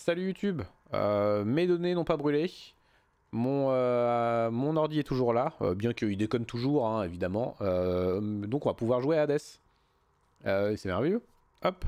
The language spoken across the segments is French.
Salut YouTube, mes données n'ont pas brûlé, mon ordi est toujours là, bien qu'il déconne toujours hein, évidemment, donc on va pouvoir jouer à Hades, c'est merveilleux, hop,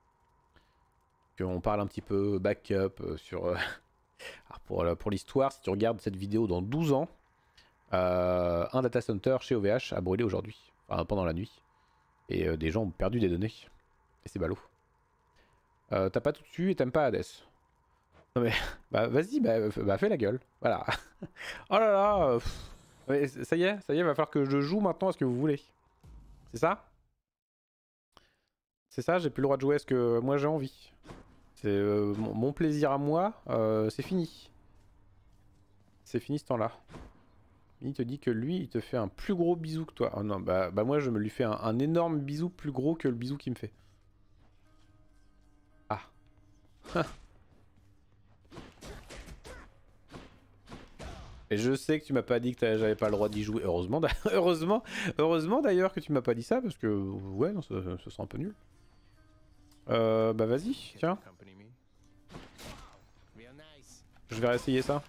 on parle un petit peu backup sur, alors pour l'histoire, si tu regardes cette vidéo dans 12 ans, un data center chez OVH a brûlé aujourd'hui, enfin pendant la nuit, et des gens ont perdu des données, et c'est ballot. T'as pas tout dessus et t'aimes pas Hades. Non mais, bah vas-y, bah fais la gueule, voilà. Oh là là, ouais, ça y est, va falloir que je joue maintenant à ce que vous voulez. C'est ça? C'est ça, j'ai plus le droit de jouer à ce que moi j'ai envie. C'est mon plaisir à moi, c'est fini. C'est fini ce temps-là. Il te dit que lui, il te fait un plus gros bisou que toi. Oh non, bah moi je me lui fais un énorme bisou plus gros que le bisou qu'il me fait. Ah. Et je sais que tu m'as pas dit que j'avais pas le droit d'y jouer. Heureusement, heureusement d'ailleurs que tu m'as pas dit ça parce que ouais, non, ce serait un peu nul. Bah vas-y, tiens. Je vais réessayer ça.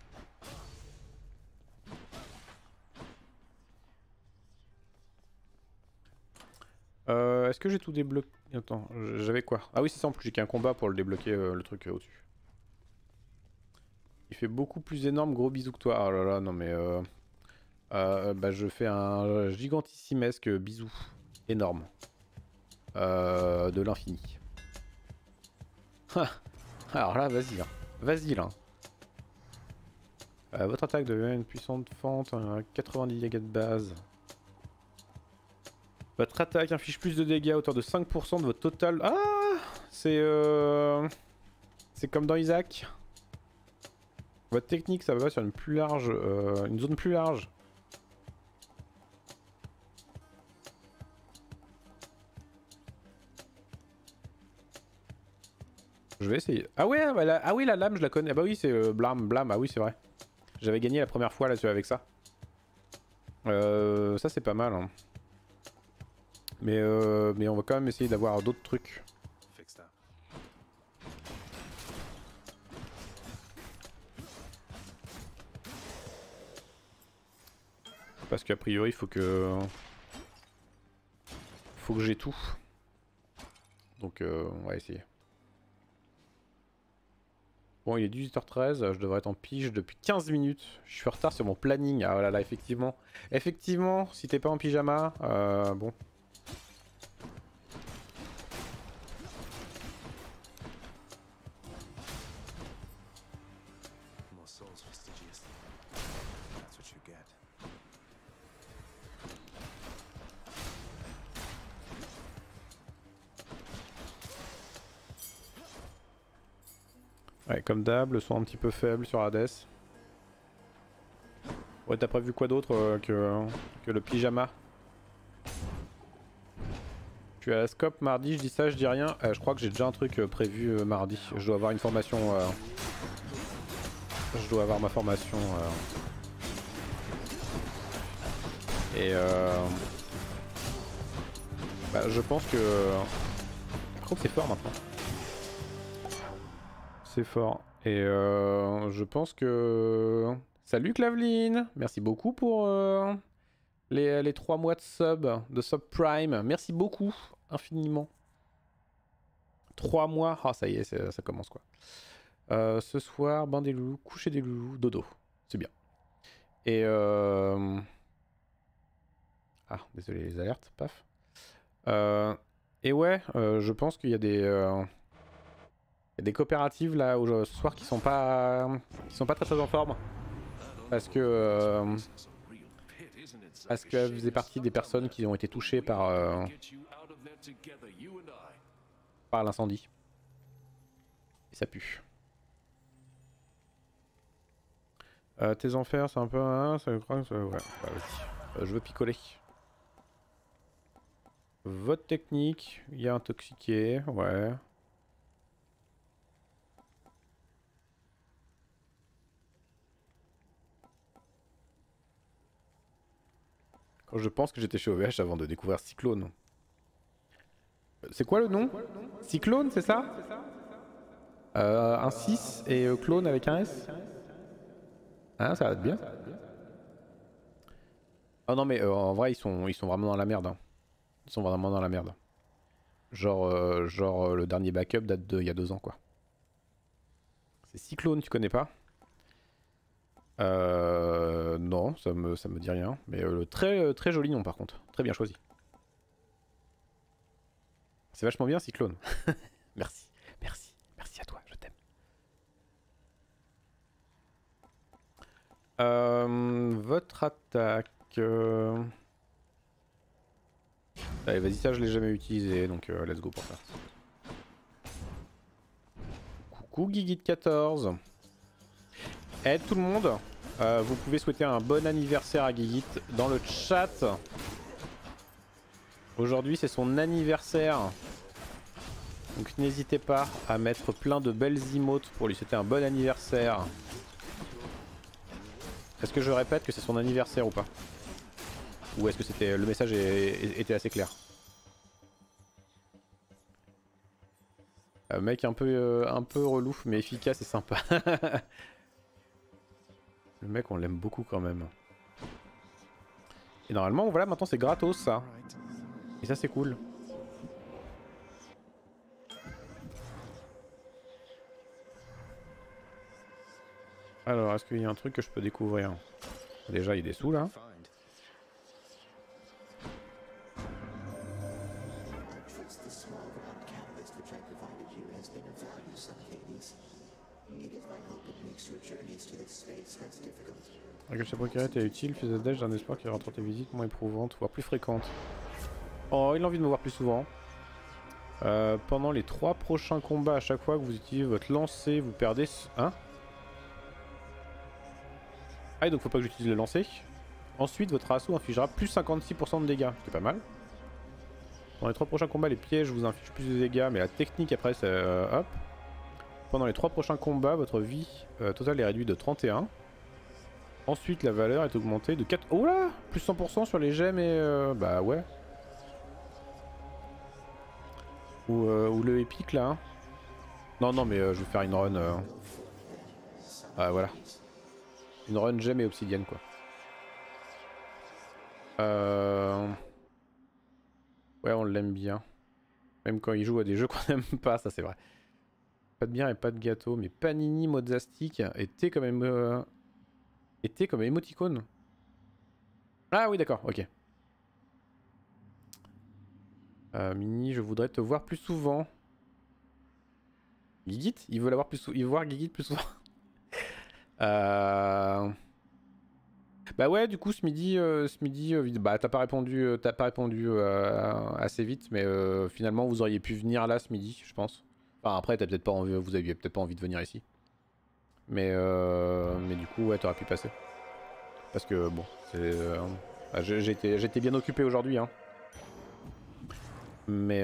Est-ce que j'ai tout débloqué? Attends, j'avais quoi? Ah oui, c'est ça en plus, j'ai qu'un combat pour le débloquer le truc au-dessus. Il fait beaucoup plus énorme, gros bisous que toi. Oh là là, non mais bah je fais un gigantissimesque bisou. Énorme. De l'infini. Alors là, vas-y là. Vas-y là. Votre attaque devient une puissante fente, 90 dégâts de base. Votre attaque inflige plus de dégâts à hauteur de 5% de votre total. Ah, c'est comme dans Isaac. Votre technique, ça va sur une plus large, une zone plus large. Je vais essayer. Ah ouais, bah ah oui, la lame, je la connais. Ah bah oui, c'est blâme. Ah oui, c'est vrai. J'avais gagné la première fois là-dessus avec ça. Ça, c'est pas mal. Hein. Mais on va quand même essayer d'avoir d'autres trucs. Parce qu'a priori, il faut que j'ai tout. Donc on va essayer. Bon, il est 18h13, je devrais être en pige depuis 15 minutes. Je suis en retard sur mon planning. Ah là là, effectivement. Effectivement, si t'es pas en pyjama, bon. Ouais, comme d'hab, le son un petit peu faible sur Hades. Ouais, t'as prévu quoi d'autre que le pyjama? Tu es à la scope mardi, je dis ça, je dis rien. Je crois que j'ai déjà un truc prévu mardi. Je dois avoir une formation. Je dois avoir ma formation. Et bah, je pense que. Par contre, c'est fort maintenant. C'est fort. Et je pense que... Salut Claveline! Merci beaucoup pour les 3 mois de sub prime. Merci beaucoup, infiniment. 3 mois, ah ça y est, ça commence quoi. Ce soir, bain des loulous, coucher des loulous, dodo. C'est bien. Et ah, désolé les alertes, paf. Et ouais, je pense qu'il y a des coopératives là ce soir qui sont pas très en forme parce que elles faisaient partie des personnes qui ont été touchées par l'incendie et ça pue. Tes enfers c'est un peu ça, je crois que ouais, bah, vas-y. Je veux picoler. Votre technique, il y a intoxiqué, ouais. Je pense que j'étais chez OVH avant de découvrir Cyclone. C'est quoi le nom? Cyclone, c'est ça? Un 6 et clone avec un S. Ah, ça va être bien. Oh non, mais en vrai, ils sont vraiment dans la merde. Hein. Ils sont vraiment dans la merde. Genre le dernier backup date de il y a 2 ans, quoi. C'est Cyclone, tu connais pas? Non, ça me dit rien. Mais très joli nom par contre. Très bien choisi. C'est vachement bien, Cyclone. Merci, merci, merci à toi, je t'aime. Votre attaque. Allez, vas-y, ça je l'ai jamais utilisé, donc let's go pour ça. Coucou Guigit14. Eh tout le monde, vous pouvez souhaiter un bon anniversaire à Guigit dans le chat. Aujourd'hui c'est son anniversaire. Donc n'hésitez pas à mettre plein de belles emotes pour lui souhaiter un bon anniversaire. Est-ce que je répète que c'est son anniversaire ou pas? Ou est-ce que c'était le message était assez clair? Mec un peu relou mais efficace et sympa. Le mec on l'aime beaucoup quand même. Et normalement voilà maintenant c'est gratos ça. Et ça c'est cool. Alors est-ce qu'il y a un truc que je peux découvrir? Déjà il y a des sous là. Que ce procureur est utile, fais d'âge d'un espoir qui rend tes visites moins éprouvantes, voire plus fréquentes. Oh, il a envie de me voir plus souvent. Pendant les 3 prochains combats, à chaque fois que vous utilisez votre lancer, vous perdez... Hein? Ah, et donc faut pas que j'utilise le lancer. Ensuite, votre assaut infligera plus 56% de dégâts, c'est pas mal. Pendant les 3 prochains combats, les pièges vous infligent plus de dégâts, mais la technique après, c'est... hop. Pendant les 3 prochains combats, votre vie totale est réduite de 31. Ensuite, la valeur est augmentée de 4... Oh là! Plus 100% sur les gemmes et... bah ouais. Ou le épique là. Hein. Non, non, mais je vais faire une run... Ah, voilà. Une run gemme et obsidienne, quoi. Ouais, on l'aime bien. Même quand il joue à des jeux qu'on n'aime pas, ça c'est vrai. Pas de bière et pas de gâteau, mais Panini Mozastic était quand même... était comme émoticône. Ah oui, d'accord, ok. Mini, je voudrais te voir plus souvent. Gigit? Il veut l'avoir plus souvent. Il veut voir Gigit plus souvent. Bah ouais, du coup, ce midi, bah t'as pas répondu, assez vite, mais finalement, vous auriez pu venir là ce midi, je pense. Enfin, après, t'as peut-être pas envie, vous aviez peut-être pas envie de venir ici. Mais du coup, ouais, t'aurais pu passer. Parce que bon, c'est, j'étais bien occupé aujourd'hui, hein. Mais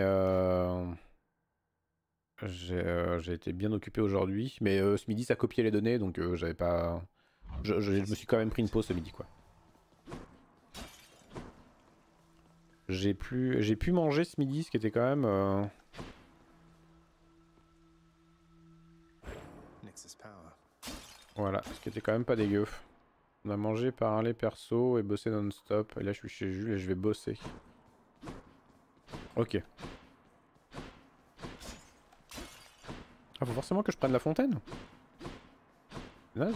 j'ai été bien occupé aujourd'hui. Mais ce midi, ça copiait les données, donc j'avais pas. Je me suis quand même pris une pause ce midi, quoi. J'ai pu manger ce midi, ce qui était quand même. Voilà, ce qui était quand même pas dégueu. On a mangé, parlé perso et bossé non-stop. Et là, je suis chez Jules et je vais bosser. Ok. Ah, faut forcément que je prenne la fontaine? Naze.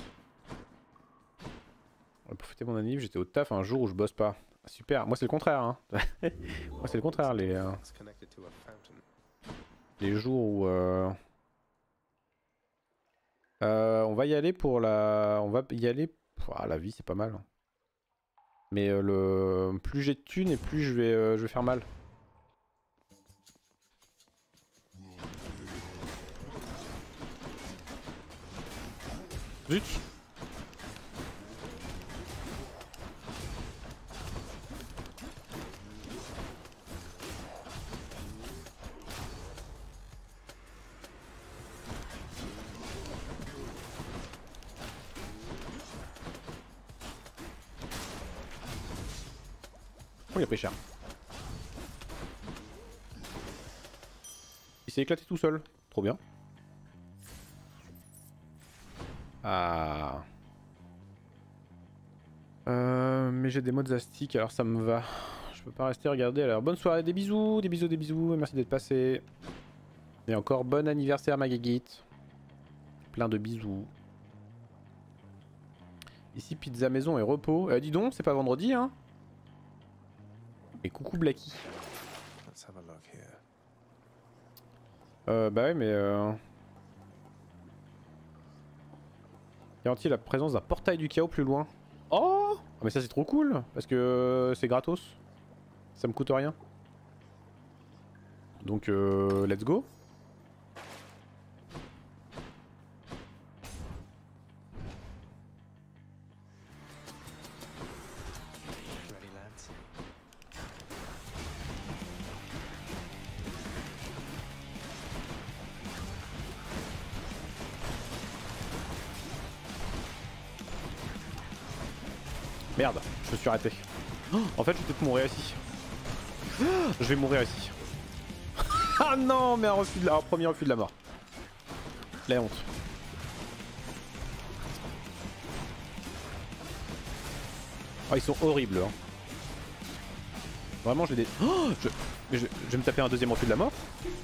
Pour fêter mon anniv, j'étais au taf un jour où je bosse pas. Ah, super, moi c'est le contraire. Hein. Moi c'est le contraire, les jours où... on va y aller pour la... On va y aller... Ah, la vie c'est pas mal. Hein. Mais plus j'ai de thunes et plus je vais faire mal. Zut! Oh, il a pris cher. Il s'est éclaté tout seul. Trop bien. Ah. Mais j'ai des modes astiques, alors ça me va. Je peux pas rester regarder. Alors bonne soirée, des bisous, des bisous, des bisous. Merci d'être passé. Et encore bon anniversaire ma guéguite. Plein de bisous. Ici pizza maison et repos. Dis donc, c'est pas vendredi hein. Et coucou Blacky. Bah ouais mais garantit la présence d'un portail du chaos plus loin. Oh mais ça c'est trop cool parce que c'est gratos. Ça me coûte rien. Donc let's go. Merde, je me suis arrêté. Oh, en fait je vais peut-être mourir ici. Je vais mourir ici. Ah non, mais un premier refus de la mort. La honte. Oh, ils sont horribles. Hein. Vraiment, j'ai des... Oh, je vais me taper un deuxième refus de la mort.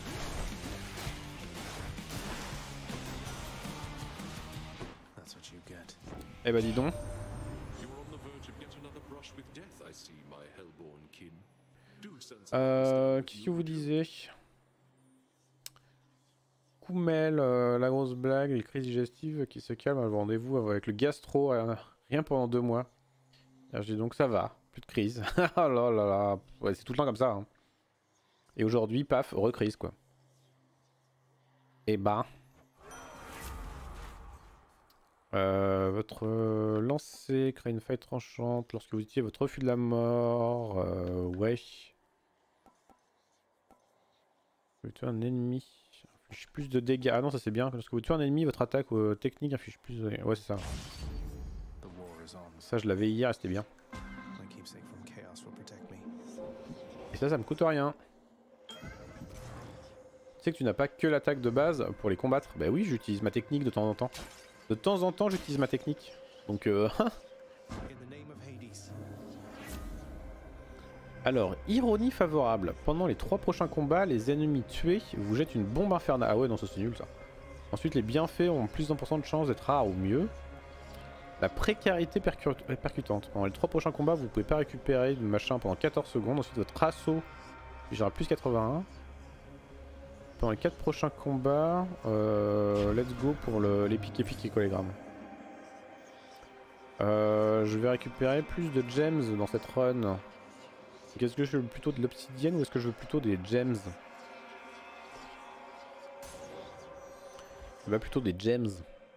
Eh bah dis donc. Qu'est-ce que vous disiez? Koumel, la grosse blague, les crises digestives qui se calment avant rendez-vous avec le gastro, rien pendant 2 mois. Alors, je dis donc ça va, plus de crise. Oh là là là, ouais, c'est tout le temps comme ça. Hein. Et aujourd'hui, paf, recrise quoi. Et bah... votre lancer crée une faille tranchante lorsque vous utilisez votre refus de la mort. Ouais. Vous tuez un ennemi. Inflige plus de dégâts. Ah non, ça c'est bien. Lorsque vous tuez un ennemi, votre attaque technique inflige plus de dégâts. Ouais, c'est ça. Ça, je l'avais hier et c'était bien. Et ça me coûte rien. Tu sais que tu n'as pas que l'attaque de base pour les combattre. Bah oui, j'utilise ma technique de temps en temps. De temps en temps, j'utilise ma technique. Donc, Alors, ironie favorable. Pendant les 3 prochains combats, les ennemis tués vous jettent une bombe infernale. Ah ouais, non, ça c'est nul ça. Ensuite, les bienfaits ont plus d'1% de chance d'être rares ou mieux. La précarité percutante. Pendant les 3 prochains combats, vous pouvez pas récupérer du machin pendant 14 secondes. Ensuite, votre assaut j'aurai plus 81. Pendant les 4 prochains combats, let's go pour l'épique épique écolégramme. Je vais récupérer plus de gems dans cette run. Est-ce que je veux plutôt de l'obsidienne ou est-ce que je veux plutôt des gems? Je veux plutôt des gems.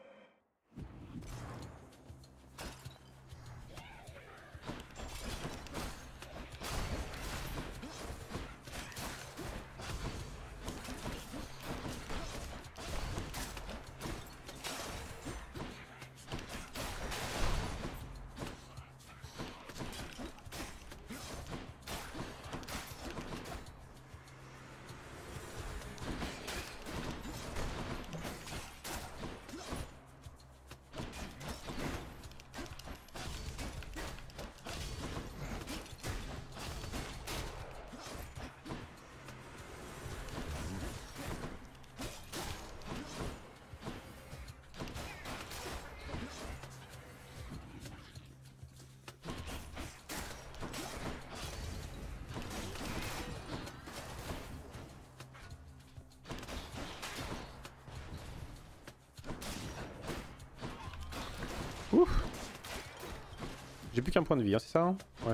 Ouf. J'ai plus qu'un point de vie, hein, c'est ça hein? Ouais.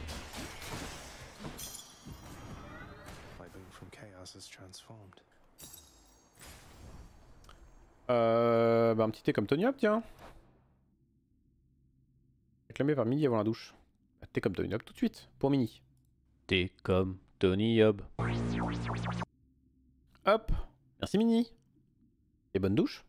Bah un petit thé comme Tony Hawk, tiens. Réclamé par Mini avant la douche. Thé comme Tony Hawk tout de suite, pour Mini. Thé comme Tony Hawk. Hop. Merci Mini. Et bonne douche.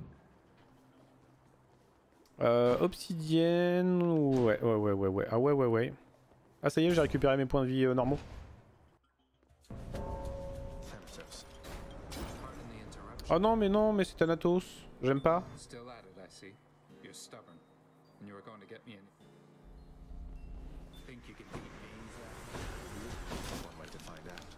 Obsidienne. Ouais. Ah ouais. Ah ça y est, j'ai récupéré mes points de vie normaux. Oh non, mais c'est Thanatos. J'aime pas. Still at it, I see. You're stubborn, and you were going to get me in. Think you can beat me, Zach? One way to find out.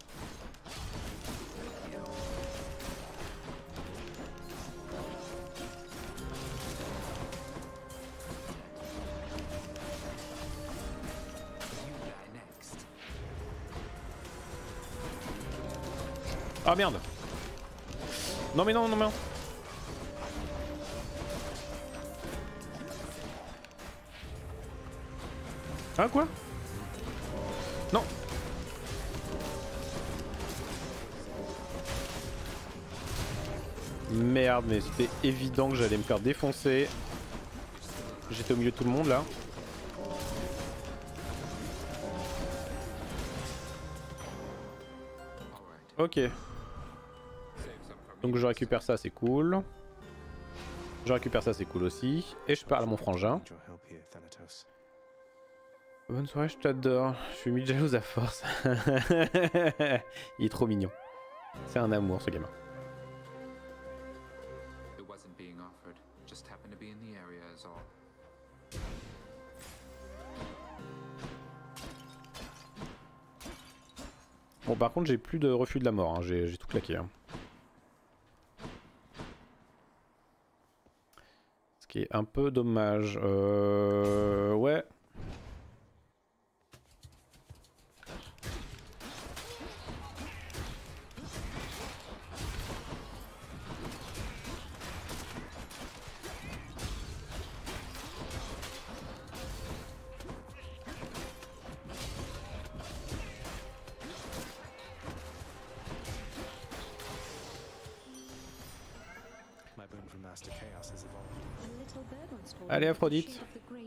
You die next. Ah merde. Non mais non, non mais non. Ah quoi? Non. Merde, mais c'était évident que j'allais me faire défoncer. J'étais au milieu de tout le monde là. Ok. Donc je récupère ça, c'est cool. Je récupère ça, c'est cool aussi. Et je parle à mon frangin. Bonne soirée, je t'adore. Je suis mis jalouse à force. Il est trop mignon. C'est un amour ce gamin. It wasn't being offered. Just happened to be in the area is all. Bon par contre j'ai plus de refus de la mort, hein. J'ai tout claqué. Hein. Ce qui est un peu dommage. Ouais. Allez Aphrodite.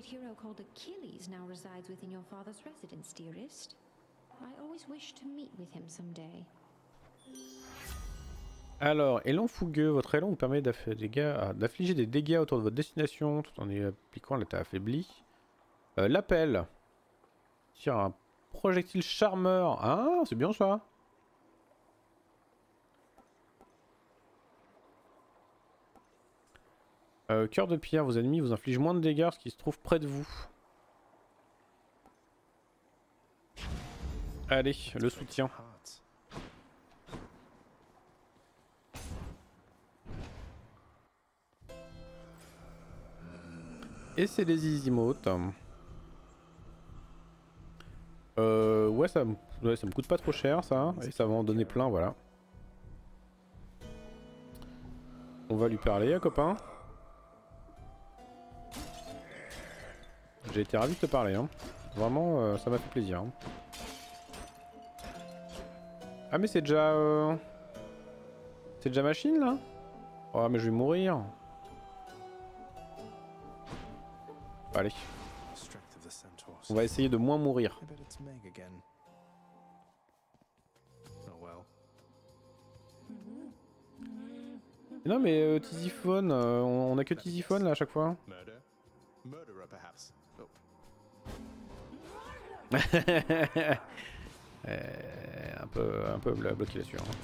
Alors, élan fougueux, votre élan vous permet d'affliger des dégâts autour de votre destination tout en y appliquant l'état affaibli. L'appel. Tire un projectile charmeur. Ah, c'est bien ça. Cœur de pierre, vos ennemis vous infligent moins de dégâts parce qu'ils se trouvent près de vous. Allez, le soutien. Et c'est les easy motes. Ouais, ça me coûte pas trop cher ça. Et ça va en donner plein, voilà. On va lui parler, copain. J'ai été ravi de te parler. Hein. Vraiment, ça m'a fait plaisir. Hein. Ah mais c'est déjà... C'est déjà machine là? Oh mais je vais mourir. Allez. On va essayer de moins mourir. Non mais Tisiphone, on a que Tisiphone là à chaque fois. un peu bloqué là-dessus. Hein.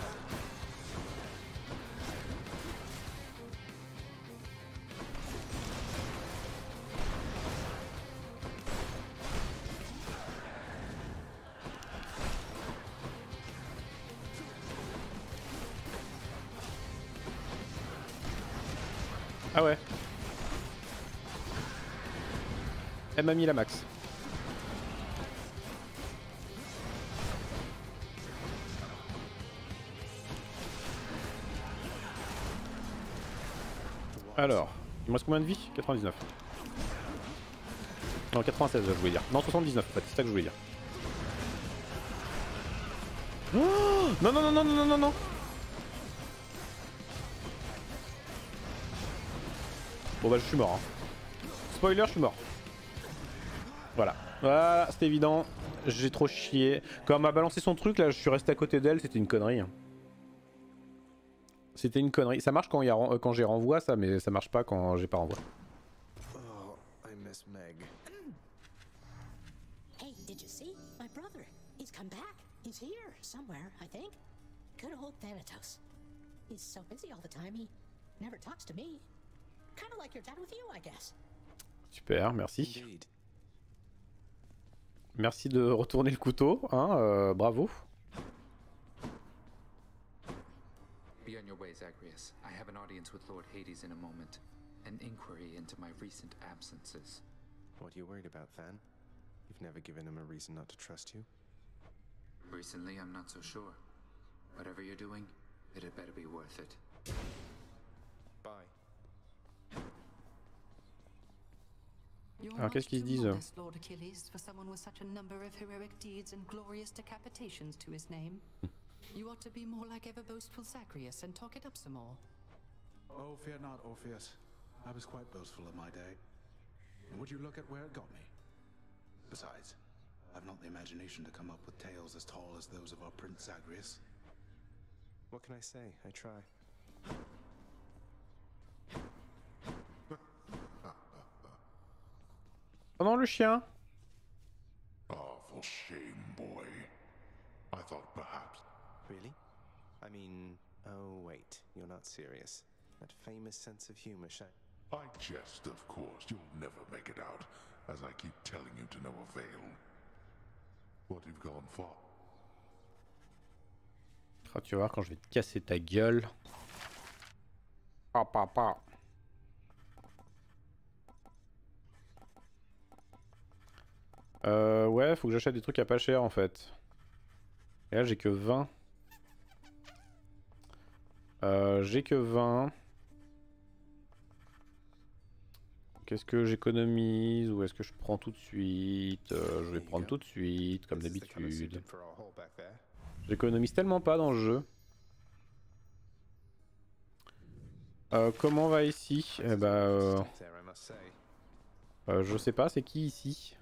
Ah ouais. Elle m'a mis la max. Alors, il me reste combien de vie? 99. Non, 96 je voulais dire. Non, 79 en fait, c'est ça que je voulais dire. Oh non, non, non, non, non, non, non. Bon bah je suis mort. Hein. Spoiler, je suis mort. Voilà. Voilà, c'était évident. J'ai trop chié. Quand elle m'a balancé son truc, là, je suis resté à côté d'elle, c'était une connerie. C'était une connerie. Ça marche quand j'ai renvoi, ça, mais ça marche pas quand j'ai pas renvoi. Oh, I miss Meg. Hey, did you see? My brother. He's come back. He's here somewhere, I think. Good old Thanatos. He's so busy all the time, he never talks to me. Kind of like your dad with you, I guess. Super, merci. Indeed. Merci de retourner le couteau, hein, bravo. Be on your way, Zagreus. I have an audience with Lord Hades in a moment. An inquiry into my recent absences. What are you worried about, Than? You've never given him a reason not to trust you. Recently, I'm not so sure. Whatever you're doing, it had better be worth it. Bye. Alors qu'est-ce qu'ils se disent? Lord Achilles, for someone with such a number of heroic deeds and glorious decapitations to his name. You ought to be more like ever boastful Zagreus and talk it up some more. Oh, fear not, Orpheus. I was quite boastful in my day. And would you look at where it got me? Besides, I've not the imagination to come up with tales as tall as those of our Prince Zagreus. What can I say? I try. Oh non, le chien. Oh, for shame, boy. I thought perhaps... Really? I mean, oh wait, you're not serious. That famous sense of humor I jest, of course. You'll never make it out, as I keep telling you to no avail. What you've gone for? Oh, tu vas voir quand je vais te casser ta gueule. Pa pa pa. Ouais, faut que j'achète des trucs à pas cher en fait. Et là j'ai que 20. J'ai que 20. Qu'est-ce que j'économise ou est-ce que je prends tout de suite? Je vais prendre tout de suite, comme d'habitude. J'économise tellement pas dans le jeu. Comment va ici? Eh bah, je sais pas, c'est qui ici?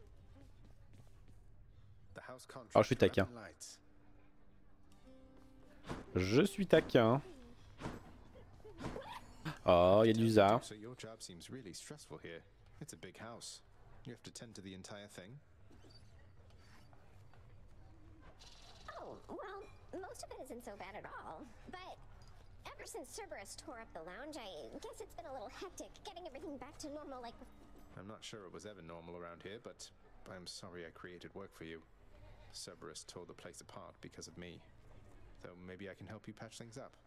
Oh, je suis taquin. Je suis taquin. Oh, il y a du za. So your job seems really stressful here. It's a big house. You have to tend to the entire thing. Oh, well, most of it isn't so bad at all. But ever since Cerberus tore up the lounge, I guess it's been a little hectic getting everything back to normal like... I'm not sure it was ever normal around here, but I'm sorry I created work for you. Cerberus tore the place apart because of me. Though maybe I can help you patch things up.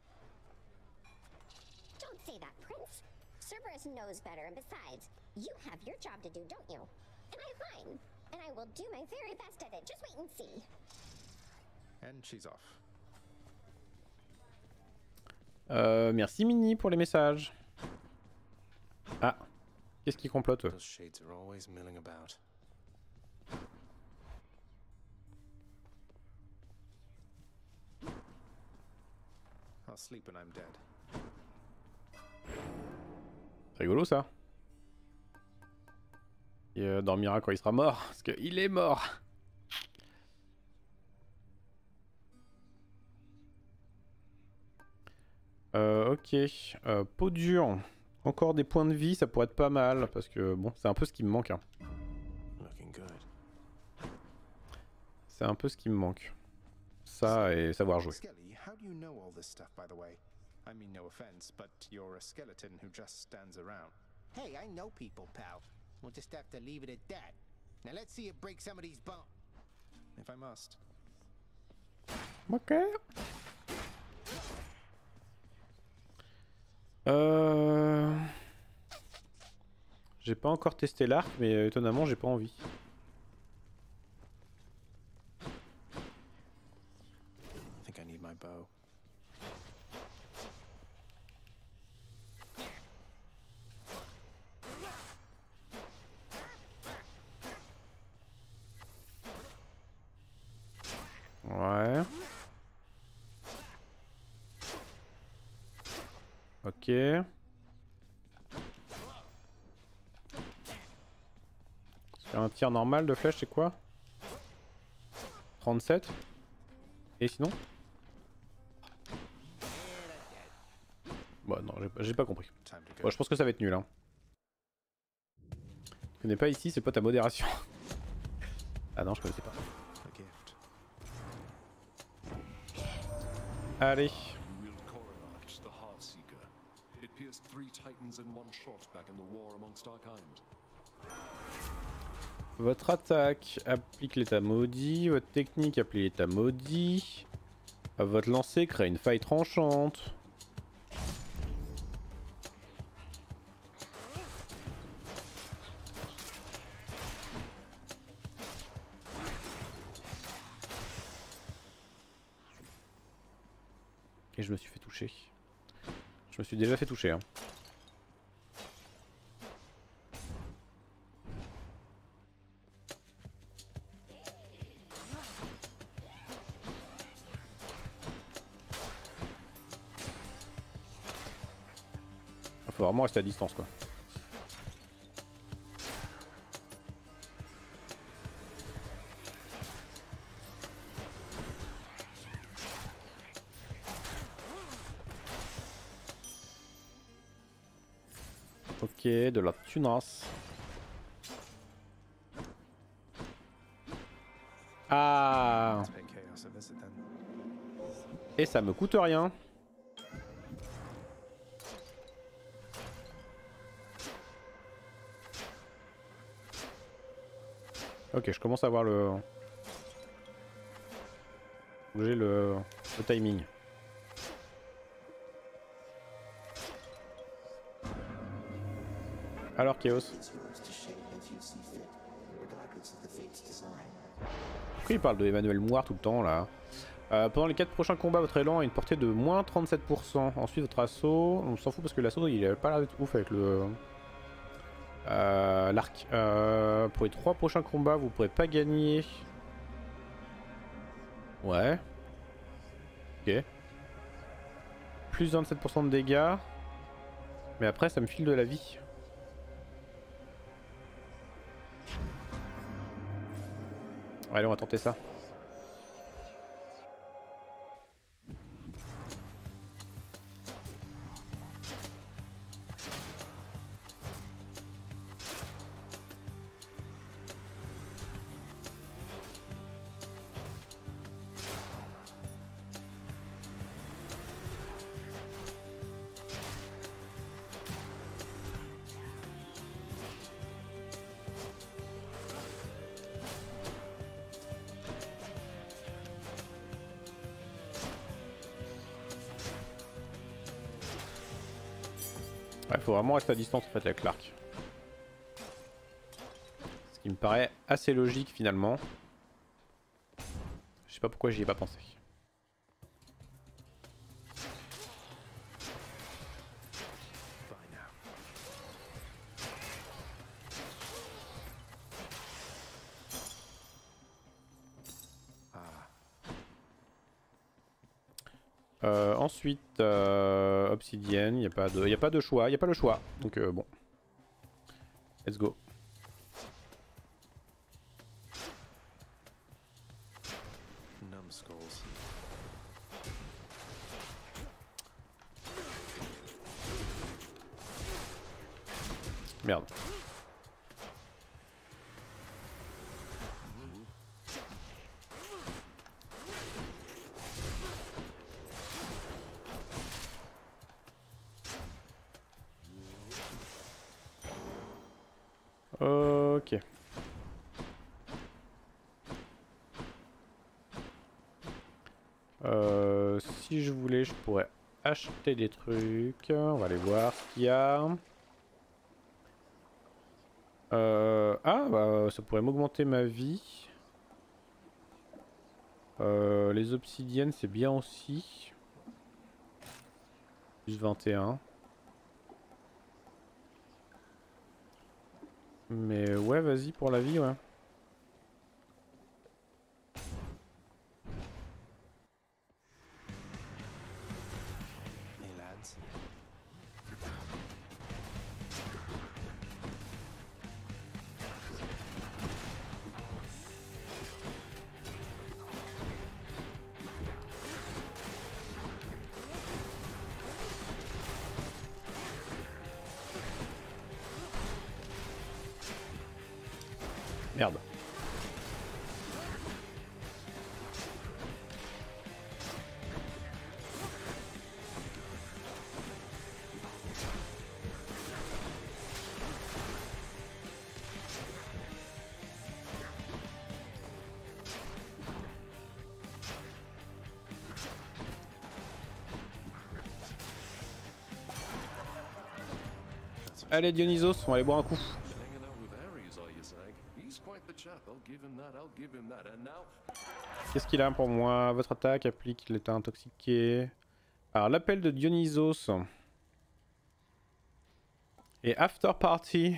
Don't say that, Prince. Cerberus knows better, and besides, you have your job to do, don't you? And I have mine. And I will do my very best at it. Just wait and see. And she's off. Merci Mini pour les messages. Ah, qu'est-ce qui complote? Those shades are always milling about. I'll sleep when I'm dead. C'est rigolo ça. Il dormira quand il sera mort, parce qu'il est mort. Ok, peau dure. Encore des points de vie, ça pourrait être pas mal, parce que bon, c'est un peu ce qui me manque. Hein. C'est un peu ce qui me manque. Ça et savoir jouer. Skelly, how do you know all this stuff, by the way? I mean, no offense, but you're a skeleton who just stands around. Hey, I know people, pal. We'll just have to leave it at that. Now let's see you break some of these bones. If I must. Ok. J'ai pas encore testé l'arc, mais étonnamment, j'ai pas envie. I think I need my bow. Ouais. Ok. Un tir normal de flèche, c'est quoi? 37. Et sinon? Bon, non, j'ai pas compris. Bon, je pense que ça va être nul. Hein. Tu connais pas ici, c'est pas ta modération. Ah non, je connaissais pas. Allez. defeatest 3 titans in one shot back in the war amongst our kind. Votre attaque applique l'état maudit, votre technique applique l'état maudit, votre lancer crée une faille tranchante. Et je me suis fait toucher. Je me suis déjà fait toucher, hein. Faut vraiment rester à distance, quoi. Ok, de la tunasse. Ah! Et ça me coûte rien. Ok, je commence à voir j'ai le timing. Alors Chaos. Pourquoi il parle de Emmanuel Moire tout le temps là? Pendant les 4 prochains combats, votre élan a une portée de moins 37%. Ensuite votre assaut, on s'en fout parce que l'assaut il a pas l'air d'être ouf avec le... l'arc. Pour les 3 prochains combats, vous pourrez pas gagner. Ouais. Ok. Plus 27% de dégâts. Mais après, ça me file de la vie. Allez, on va tenter ça. Ouais, faut vraiment rester à distance en fait avec l'arc. Ce qui me paraît assez logique finalement. Je sais pas pourquoi j'y ai pas pensé. Ensuite, Obsidienne, il n'y a pas de choix, il n'y a pas le choix. Donc bon, let's go. Merde. Ok. Si je voulais, je pourrais acheter des trucs. On va aller voir ce qu'il y a. Ah, bah ça pourrait m'augmenter ma vie. Les obsidiennes, c'est bien aussi. Plus 21. Mais ouais, vas-y pour la vie, ouais. Merde. Allez Dionysos, on va aller boire un coup. Hanging out with Ares, are you saying? He's quite the chap. I'll give him that. I'll give him that. And now. Qu'est-ce qu'il a pour moi? Votre attaque applique l'état intoxiqué. Alors l'appel de Dionysos. Et After Party.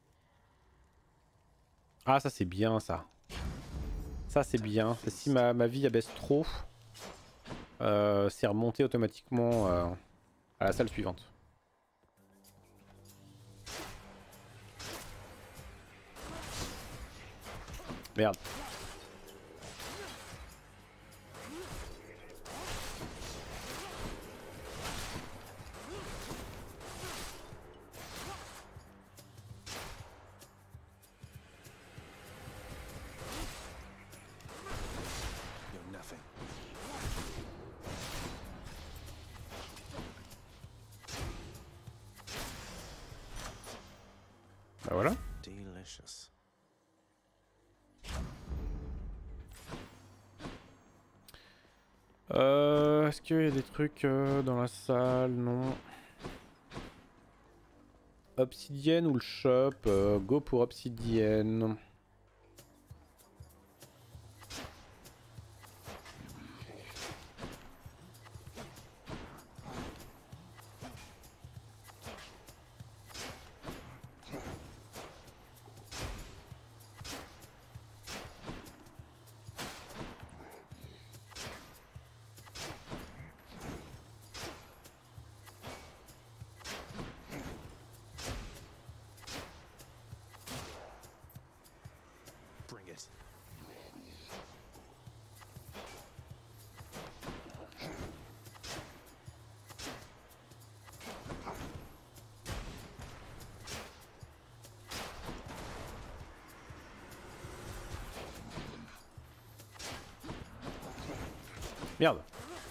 Ah ça c'est bien ça. Ça c'est bien. Si ma vie abaisse trop, c'est remonté automatiquement à la salle suivante. Merde. You're nothing. Bah voilà. Delicious. Est-ce qu'il y a des trucs dans la salle? Non. Obsidienne ou le shop? Go pour Obsidienne. Bring it. Merde.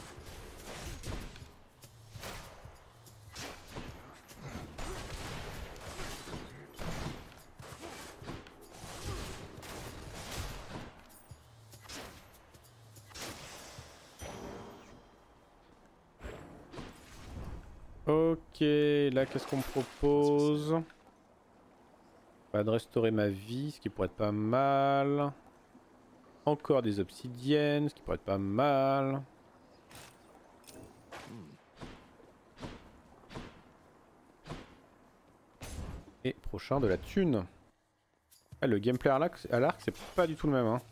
Ok, là qu'est-ce qu'on me propose? Bah, de restaurer ma vie, ce qui pourrait être pas mal. Encore des obsidiennes, ce qui pourrait être pas mal. Et prochain de la thune. Ah, le gameplay à l'arc c'est pas du tout le même hein.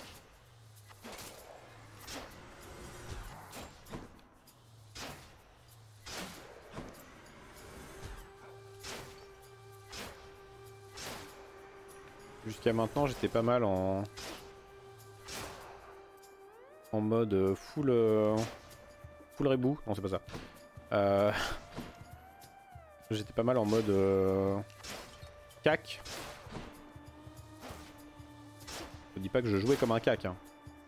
Jusqu'à maintenant j'étais pas mal en mode full rebou. Non c'est pas ça. J'étais pas mal en mode cac. Je dis pas que je jouais comme un cac hein.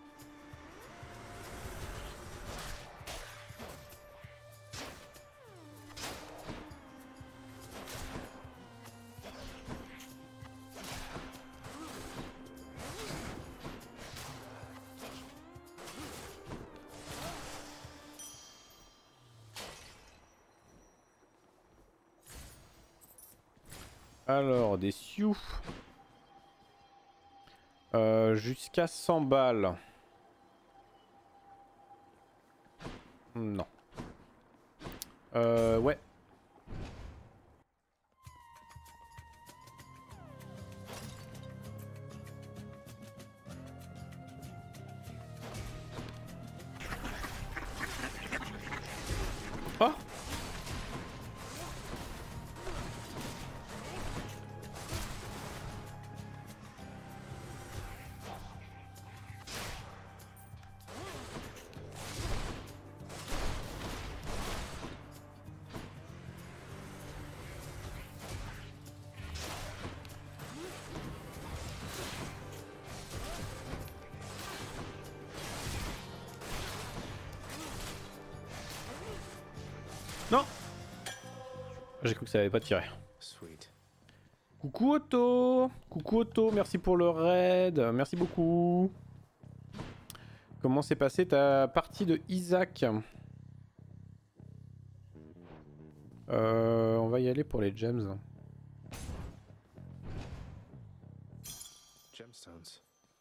Alors, des sioux. Jusqu'à 100 balles. Non. Ouais. Oh! Non! J'ai cru que ça avait pas tiré. Sweet. Coucou Otto! Coucou Otto, merci pour le raid, merci beaucoup. Comment s'est passée ta partie de Isaac? On va y aller pour les gems. gemstones.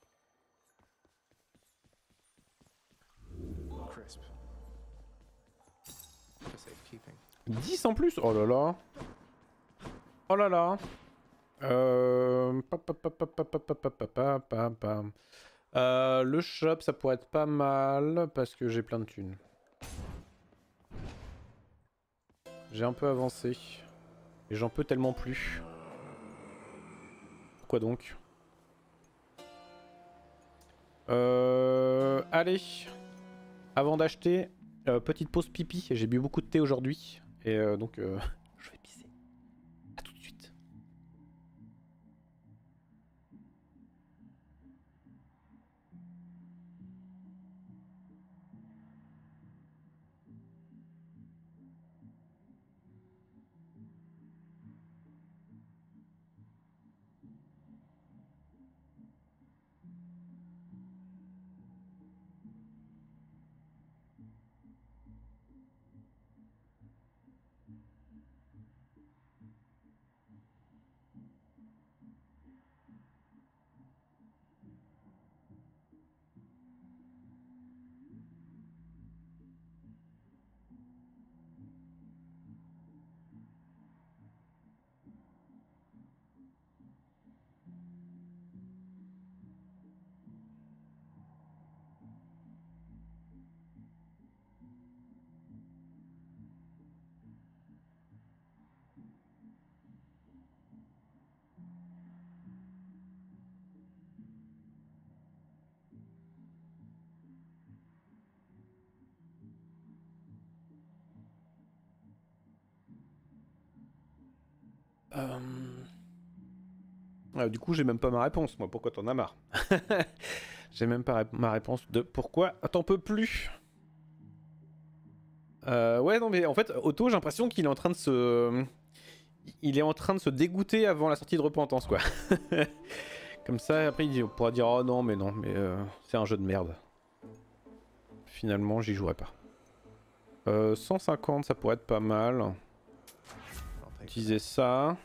Crisp. For safekeeping. 10 en plus. Oh là là. Oh là là. Le shop, ça pourrait être pas mal parce que j'ai plein de thunes. J'ai un peu avancé. Et j'en peux tellement plus. Pourquoi donc? Allez. Avant d'acheter, petite pause pipi. J'ai bu beaucoup de thé aujourd'hui. Et donc, je vais pisser. À tout de suite. Du coup, j'ai même pas ma réponse, moi. Pourquoi t'en as marre? J'ai même pas ma réponse de pourquoi t'en peux plus. Ouais, non, mais en fait, Otto, j'ai l'impression qu'il est en train de se... Il est en train de se dégoûter avant la sortie de Repentance, quoi. Comme ça, après, on pourra dire, oh non, mais c'est un jeu de merde. Finalement, j'y jouerai pas. 150, ça pourrait être pas mal. Utiliser ça.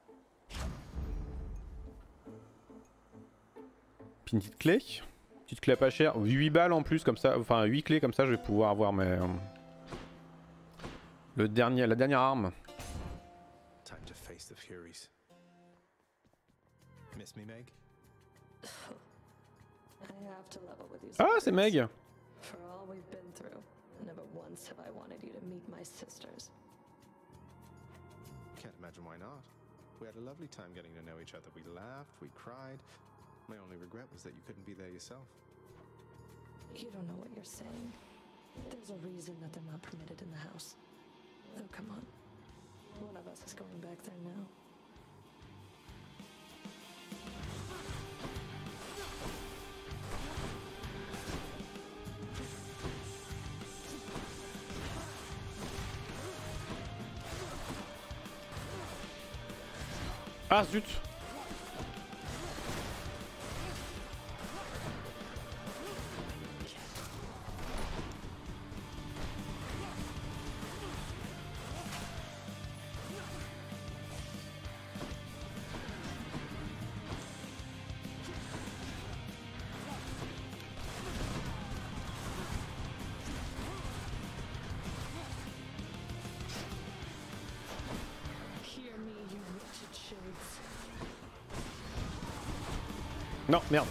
Puis une petite clé. Petite clé pas chère. 8 balles en plus, comme ça. Enfin, 8 clés, comme ça, je vais pouvoir avoir mes... la dernière arme. Time to face the Furies. Miss me, Meg? Ah, c'est Meg! For all we've been through, never once have I wanted you to meet my sisters. Can't imagine why not. We had a lovely time getting to know each other. We laughed, we cried. My only regret was that you couldn't be there yourself. You don't know what you're saying. There's a reason that they're not permitted in the house. Oh, come on. One of us is going back there now. Ah zut! Non, merde.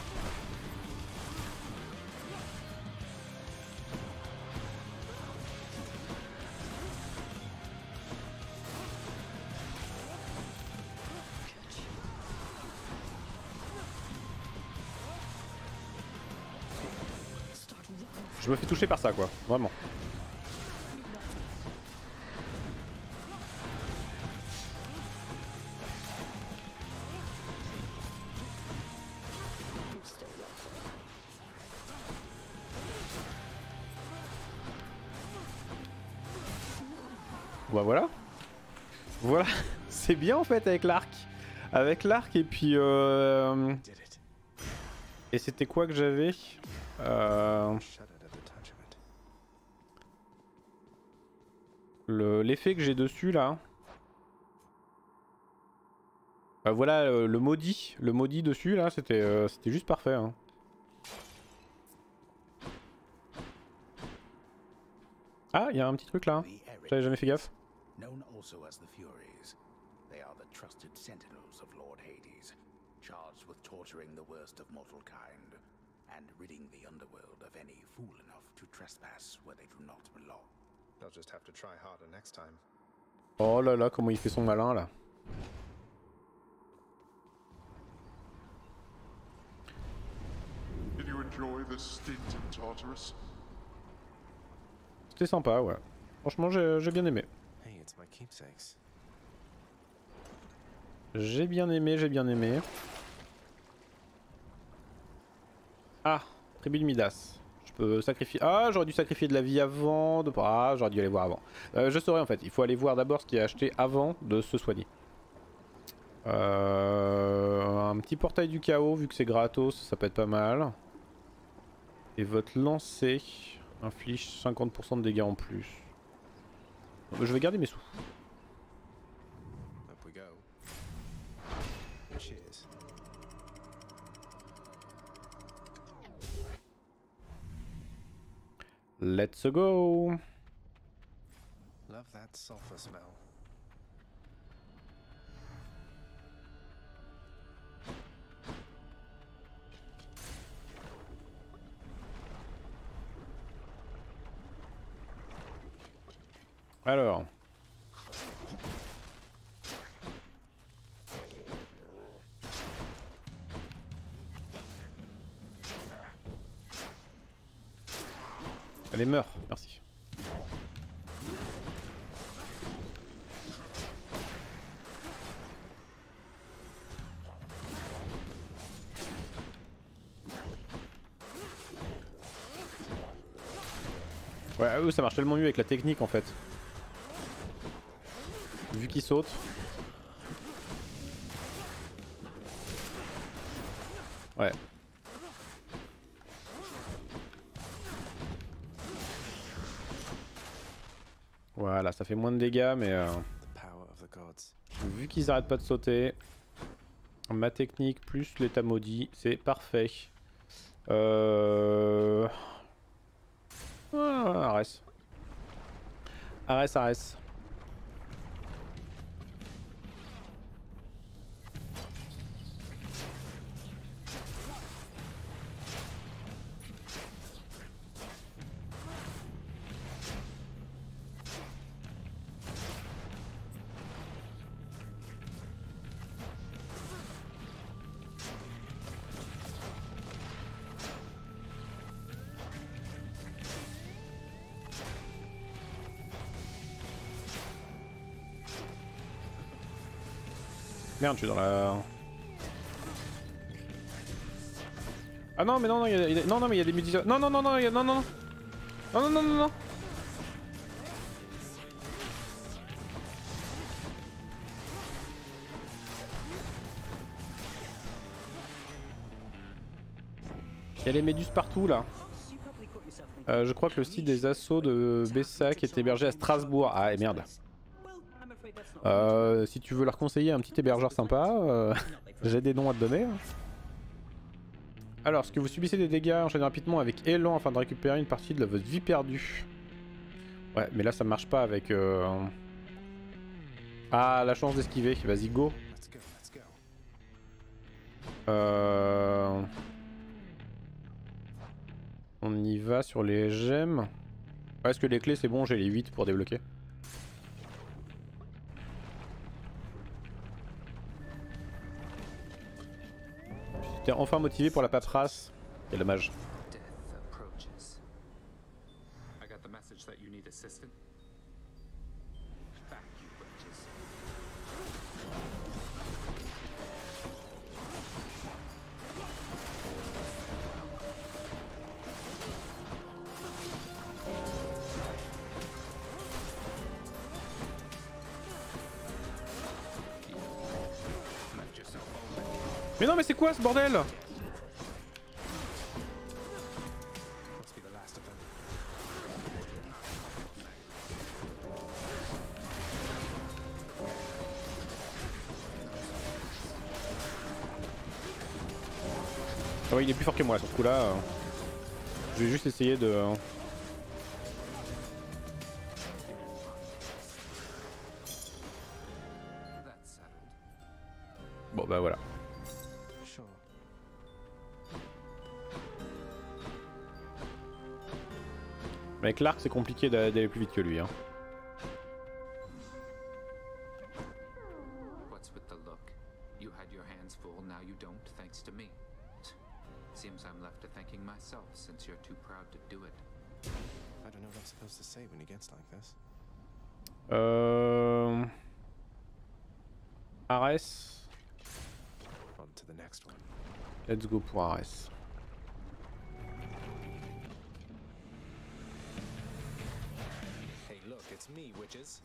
Je me fais toucher par ça, quoi. Vraiment. Bah voilà. Voilà. C'est bien en fait avec l'arc. Avec l'arc et puis... Et c'était quoi que j'avais l'effet que j'ai dessus là. Voilà le maudit dessus là, c'était juste parfait. Hein. Ah, il y a un petit truc là. J'avais jamais fait gaffe. Known also as the Furies, they are the trusted sentinels of Lord Hades, charged with torturing the worst of mortal kind and ridding the underworld of any fool enough to trespass where they do not belong. They'll just have to try harder next time. Oh là là, comment il fait son malin là. Did you enjoy the stint in Tartarus? C'était sympa, ouais. Franchement, j'ai bien aimé. Hey, it's my keepsakes. J'ai bien aimé. Ah, tribu de Midas. Je peux sacrifier... Ah, j'aurais dû sacrifier de la vie avant. Ah, j'aurais dû aller voir avant. Je saurais en fait. Il faut aller voir d'abord ce qui est acheté avant de se soigner. Un petit portail du chaos, vu que c'est gratos, ça peut être pas mal. Et votre lancer inflige 50% de dégâts en plus. Je vais garder mes sous. Up we go. Cheers. Let's go. Love that sulfur smell. Alors. Allez, meurs, merci. Ouais, eux ça marche tellement mieux avec la technique en fait. Vu qu'il saute. Ouais. Voilà, ça fait moins de dégâts, mais vu qu'ils arrêtent pas de sauter, ma technique plus l'état maudit, c'est parfait. Arrête. Arrête. Merde, je suis dans la... Ah non, mais non, non, mais il y a des munitions. Non, non, non, il y a... Non. Il y a les méduses partout, là. Je crois que le site des assauts de Bessac est hébergé à Strasbourg. Ah, et merde. Si tu veux leur conseiller un petit hébergeur sympa, j'ai des noms à te donner. Alors, est-ce que vous subissez des dégâts, enchaînez rapidement avec élan afin de récupérer une partie de votre vie perdue. Ouais, mais là ça marche pas avec... Ah, la chance d'esquiver, vas-y go. On y va sur les gemmes. Ouais, est-ce que les clés c'est bon, j'ai les 8 pour débloquer. T'es enfin motivé pour la paperasse. Quel dommage. Mais non, mais c'est quoi ce bordel? Ah ouais, il est plus fort que moi sur ce coup-là. Je vais juste essayer de... Bon bah voilà. Mais avec l'arc c'est compliqué d'aller plus vite que lui hein. What's with the look? You had your hands full, now you don't, thanks to me. Seems I'm left to thanking myself since you're too proud to do it. I don't know what I'm supposed to say when he gets like this. Ares. On to the next one. Let's go pour Ares. Hey, look, it's me, witches.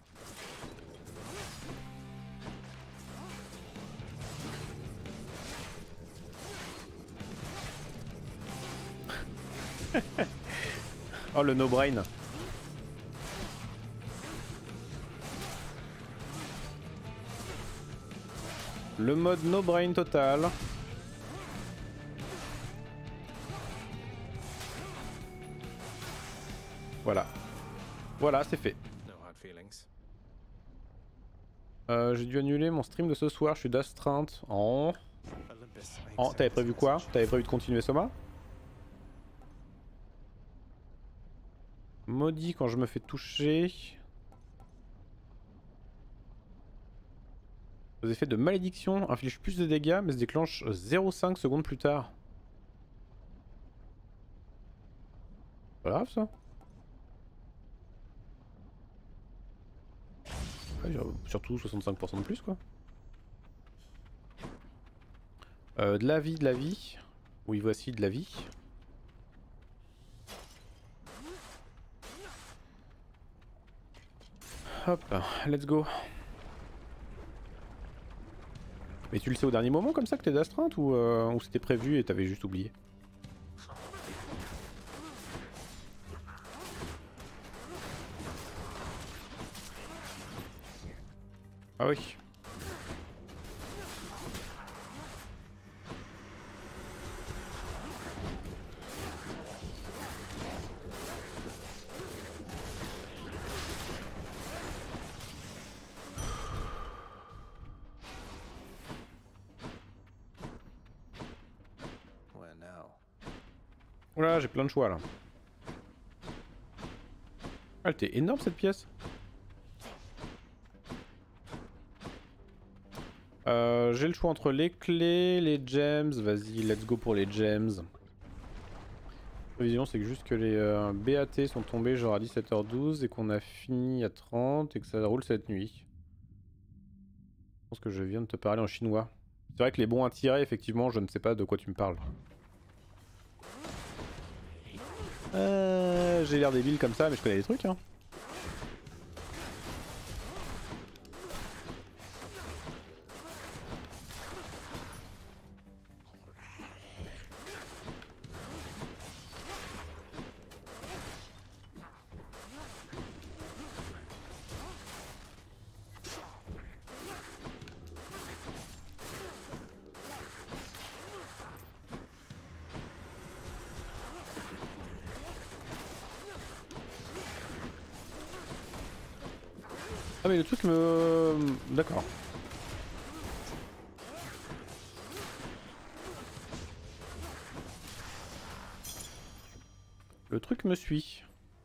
Oh le no-brain. Le mode no-brain total. Voilà. Voilà, c'est fait. No hard feelings. J'ai dû annuler mon stream de ce soir, je suis d'astreinte en... Olympus, Oh, t'avais prévu quoi? T'avais prévu de continuer Soma? Maudit quand je me fais toucher. Aux effets de malédiction, inflige plus de dégâts mais se déclenche 0,5 secondes plus tard. Pas grave ça. Ouais, surtout 65% de plus quoi. De la vie, de la vie. Oui, voici de la vie. Hop, let's go. Mais tu le sais au dernier moment comme ça que t'es d'astreinte ou c'était prévu et t'avais juste oublié? Ah oui. Oula, j'ai plein de choix là. Ah, elle était énorme cette pièce. J'ai le choix entre les clés, les gems. Vas-y, let's go pour les gems. La prévision, c'est que juste que les BAT sont tombés genre à 17h12 et qu'on a fini à 30 et que ça roule cette nuit. Je pense que je viens de te parler en chinois. C'est vrai que les bons à tirer, effectivement, je ne sais pas de quoi tu me parles. J'ai l'air débile comme ça, mais je connais les trucs, hein. Ah mais le truc me... D'accord. Le truc me suit.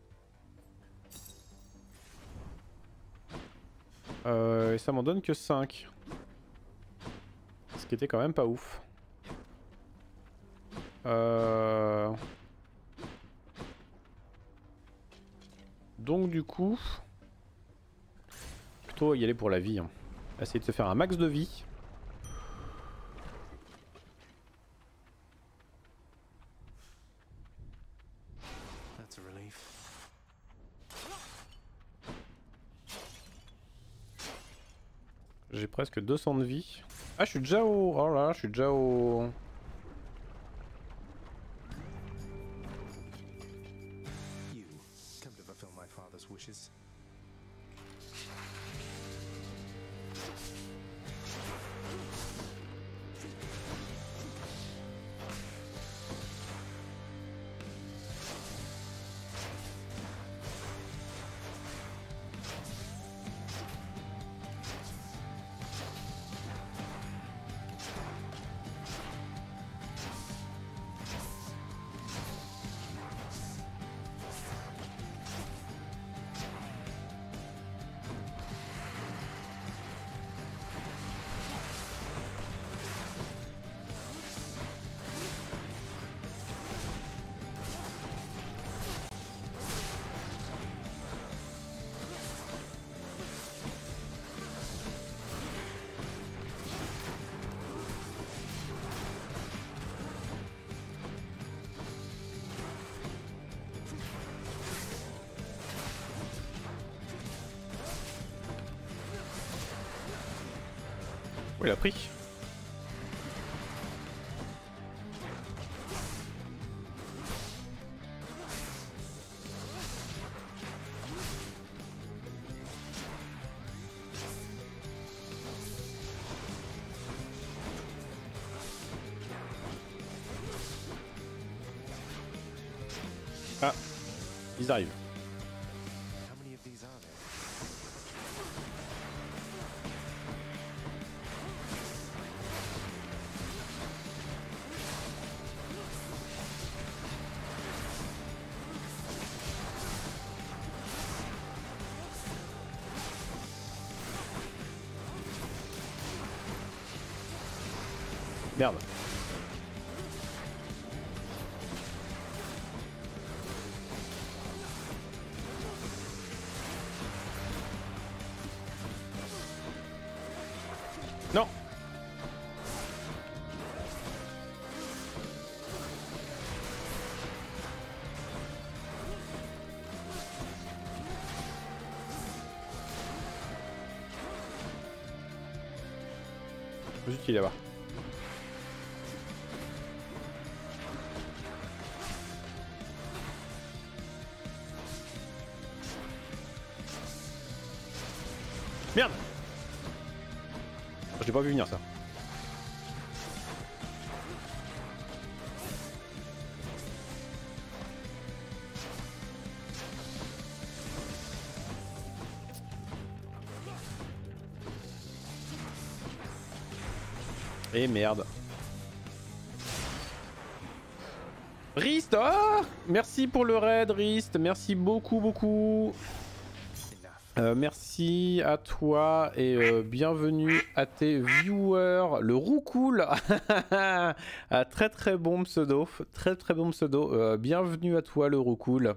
Et ça m'en donne que 5. Ce qui était quand même pas ouf. Donc du coup... plutôt y aller pour la vie. Hein. Essayer de se faire un max de vie. That's a relief. J'ai presque 200 de vie. Ah, je suis déjà au... Oh là, je suis déjà au... You come to fulfill my father's wishes. il a pris. Ah, ils arrivent. How many of these are there? Merde. Non. Juste il est là-bas. Merde! Je l'ai pas vu venir ça. Et merde. Rist, oh, merci pour le raid, Rist. Merci beaucoup, beaucoup. Merci à toi et bienvenue à tes viewers. Le Roucool. Très très bon pseudo. Très très bon pseudo. Bienvenue à toi, le Roucool.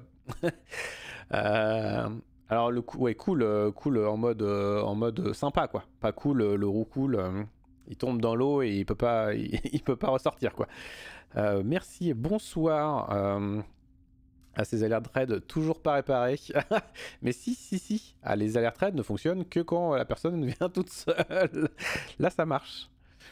Alors, le ouais, cool, cool en mode sympa, quoi. Pas cool, le Roucool. Il tombe dans l'eau et il peut pas ressortir, quoi. Merci et bonsoir. À ces alertes raid toujours pas réparées. Mais si. Ah, les alertes raid ne fonctionnent que quand la personne vient toute seule. Là, ça marche.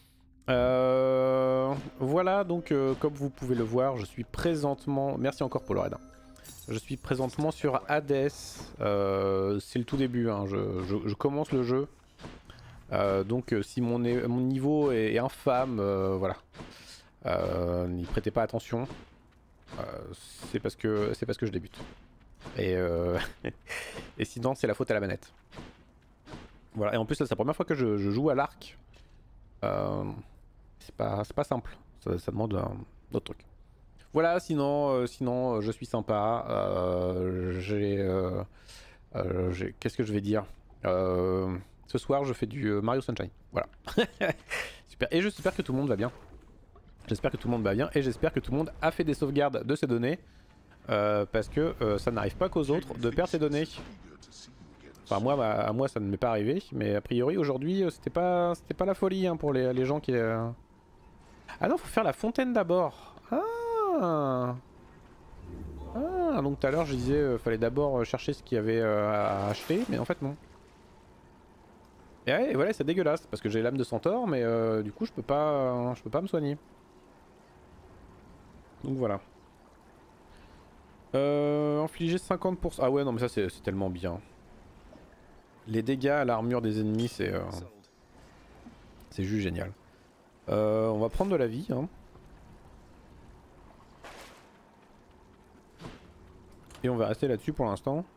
Voilà, donc comme vous pouvez le voir, je suis présentement... Merci encore pour le raid. Je suis présentement sur Hades. C'est le tout début, hein. Je commence le jeu. Donc si mon niveau est infâme, voilà. N'y prêtez pas attention. C'est parce que je débute. Et, et sinon c'est la faute à la manette. Voilà, et en plus c'est la première fois que je joue à l'arc. C'est pas simple. Ça demande d'autres trucs. Voilà, sinon je suis sympa. Qu'est-ce que je vais dire, ce soir je fais du Mario Sunshine. Voilà. Super. Et j'espère que tout le monde va bien. J'espère que tout le monde va bien et j'espère que tout le monde a fait des sauvegardes de ses données parce que ça n'arrive pas qu'aux autres de perdre ses données. Enfin à moi ça ne m'est pas arrivé, mais a priori aujourd'hui c'était pas la folie, hein, pour les gens qui... Ah non, faut faire la fontaine d'abord. Ah donc tout à l'heure je disais fallait d'abord chercher ce qu'il y avait à acheter, mais en fait non. Et ouais, voilà, c'est dégueulasse parce que j'ai l'âme de centaure, mais du coup je peux pas me soigner. Donc voilà. Infliger 50%. Ah ouais, non mais ça c'est tellement bien. Les dégâts à l'armure des ennemis, c'est juste génial. On va prendre de la vie, hein. Et on va rester là-dessus pour l'instant.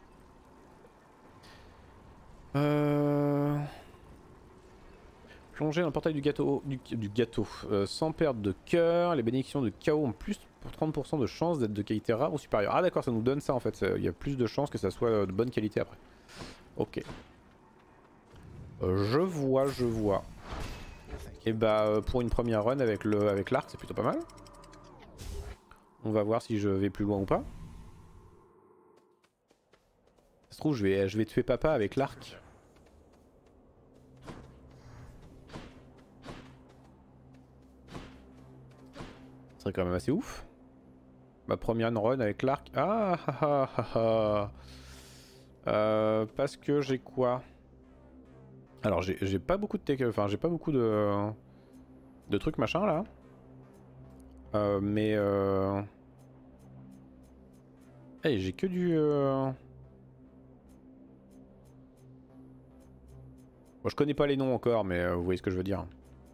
Plonger dans le portail du gâteau, sans perdre de cœur. Les bénédictions de chaos ont plus pour 30% de chance d'être de qualité rare ou supérieure. Ah d'accord, ça nous donne ça en fait. Il y a plus de chances que ça soit de bonne qualité après. Ok. Je vois. Et bah pour une première run avec l'arc, c'est plutôt pas mal. On va voir si je vais plus loin ou pas. Ça se trouve, je vais tuer papa avec l'arc. Ce serait quand même assez ouf. Ma première run avec l'arc. Parce que j'ai quoi? Alors j'ai pas beaucoup de tech, enfin j'ai pas beaucoup de trucs machin là. Mais hey, j'ai que du Bon, je connais pas les noms encore, mais vous voyez ce que je veux dire.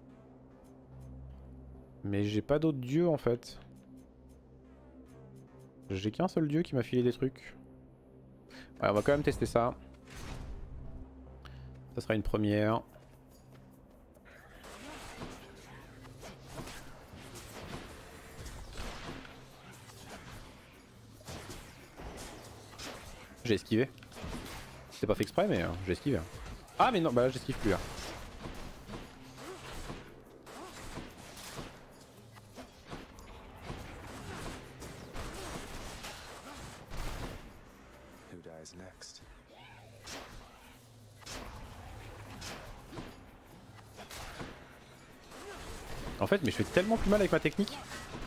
Mais j'ai pas d'autres dieux en fait. J'ai qu'un seul dieu qui m'a filé des trucs. Ouais, on va quand même tester ça. Ça sera une première. J'ai esquivé. C'est pas fait exprès, mais j'ai esquivé. Ah mais non, bah là j'esquive plus là. Who dies next? En fait, mais je fais tellement plus mal avec ma technique.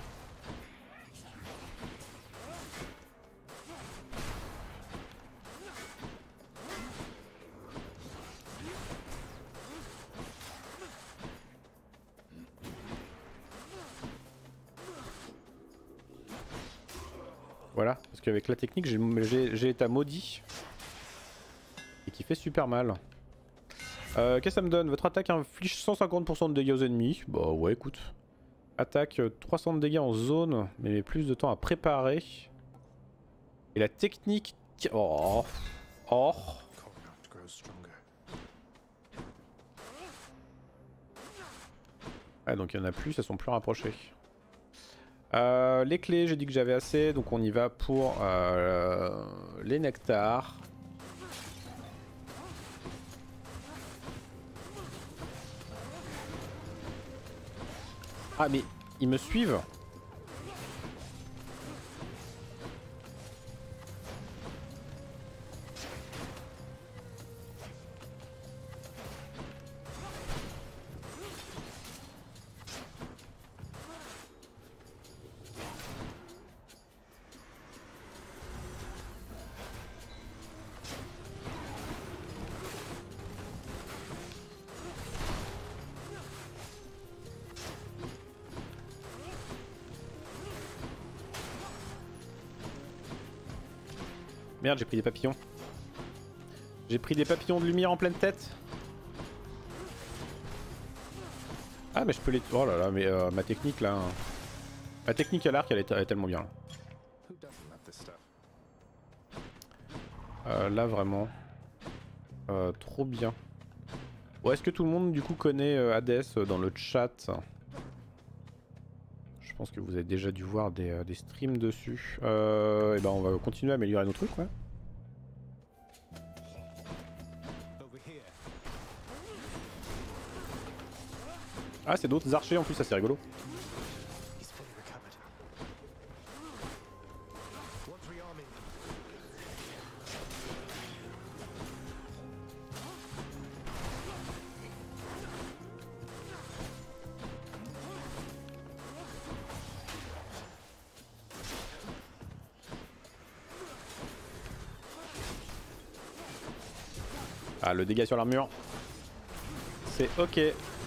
Voilà, parce qu'avec la technique, j'ai été maudit. Et qui fait super mal. Qu'est-ce que ça me donne? Votre attaque inflige 150% de dégâts aux ennemis. Bah ouais, écoute. Attaque 300 de dégâts en zone, mais met plus de temps à préparer. Et la technique... Oh. Oh. Ah, donc il y en a plus, elles sont plus rapprochées. Les clés, j'ai dit que j'avais assez, donc on y va pour les nectars. Ah mais ils me suivent. Merde, j'ai pris des papillons. J'ai pris des papillons de lumière en pleine tête. Ah mais je peux les... Oh là là, mais ma technique là... Ma technique à l'arc elle est tellement bien. Là vraiment... trop bien. Bon, est-ce que tout le monde du coup connaît Hades dans le chat? Je pense que vous avez déjà dû voir des streams dessus. Et ben on va continuer à améliorer nos trucs, ouais. Ah, c'est d'autres archers en plus, ça c'est rigolo. Ah, le dégât sur l'armure, c'est ok.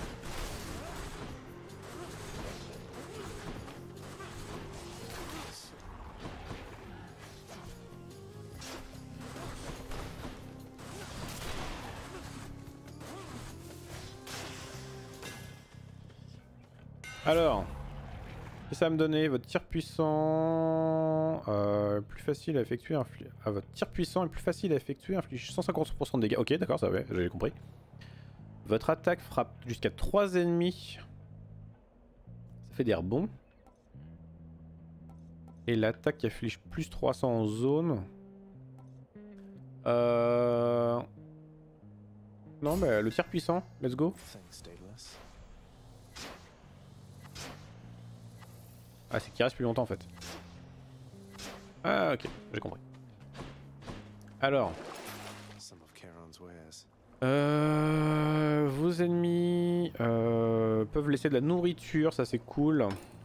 Alors, qu'est-ce que ça va me donner? Votre tir puissant plus facile à effectuer. Votre tir puissant est plus facile à effectuer, inflige 150% de dégâts. Ok, d'accord, ça va, j'avais compris. Votre attaque frappe jusqu'à 3 ennemis. Ça fait des rebonds. Et l'attaque qui afflige plus 300 en zone. Non, bah le tir puissant, let's go. Ah, c'est qu'il reste plus longtemps en fait. Ah, ok, j'ai compris. Alors. Vos ennemis peuvent laisser de la nourriture, ça c'est cool.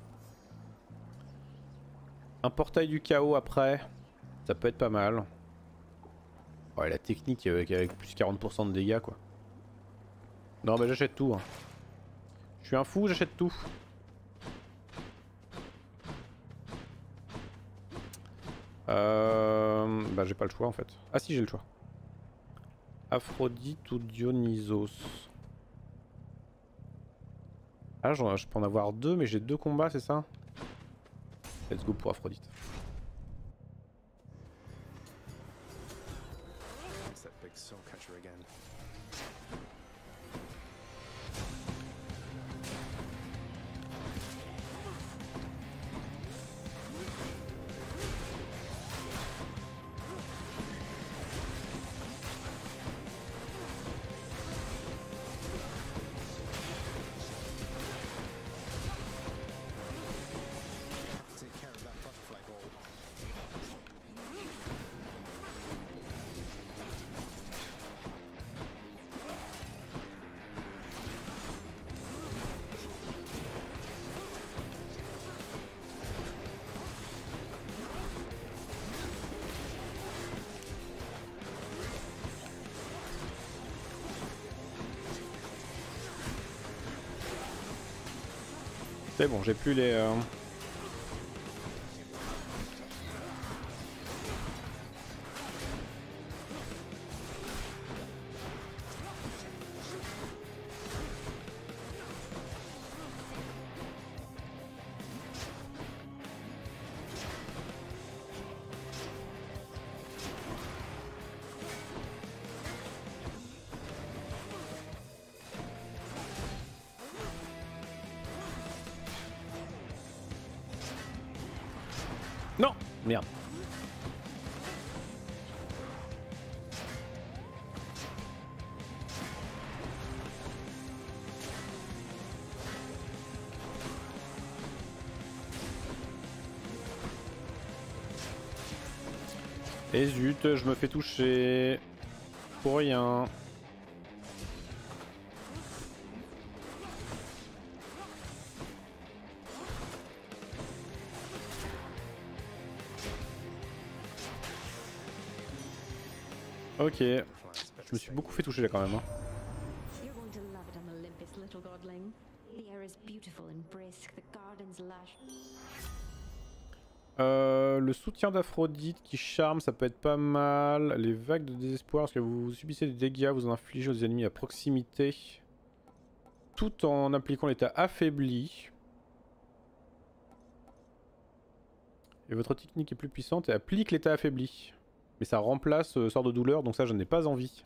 Un portail du chaos après, ça peut être pas mal. Ouais, la technique avec plus 40% de dégâts quoi. Non mais j'achète tout. Hein. Je suis un fou, j'achète tout. Bah j'ai pas le choix en fait. Ah si j'ai le choix. Aphrodite ou Dionysos. Ah je peux en avoir deux mais j'ai deux combats c'est ça? Let's go pour Aphrodite. It's that big soul catcher again. Take care of that butterfly ball. C'est bon, j'ai plus les... Non! Merde. Et zut, je me fais toucher. Pour rien. Ok, je me suis beaucoup fait toucher là quand même. Hein. You're going to love it on Olympus, little godling. The air is beautiful and brisk, the gardens lush. Le soutien d'Aphrodite qui charme, ça peut être pas mal. Les vagues de désespoir, parce que vous subissez des dégâts, vous en infligez aux ennemis à proximité. Tout en appliquant l'état affaibli. Et votre technique est plus puissante et applique l'état affaibli. Mais ça remplace sort de douleur, donc ça je n'ai pas envie.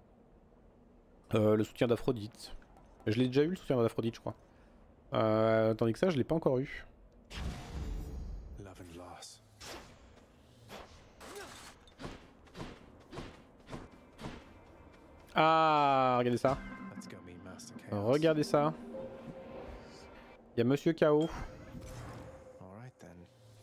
Le soutien d'Aphrodite. Je l'ai déjà eu le soutien d'Aphrodite je crois. Tandis que ça je l'ai pas encore eu. Love and loss. Ah, regardez ça. Let's go meet Master Chaos. Regardez ça. Il y a Monsieur Chaos. All right then.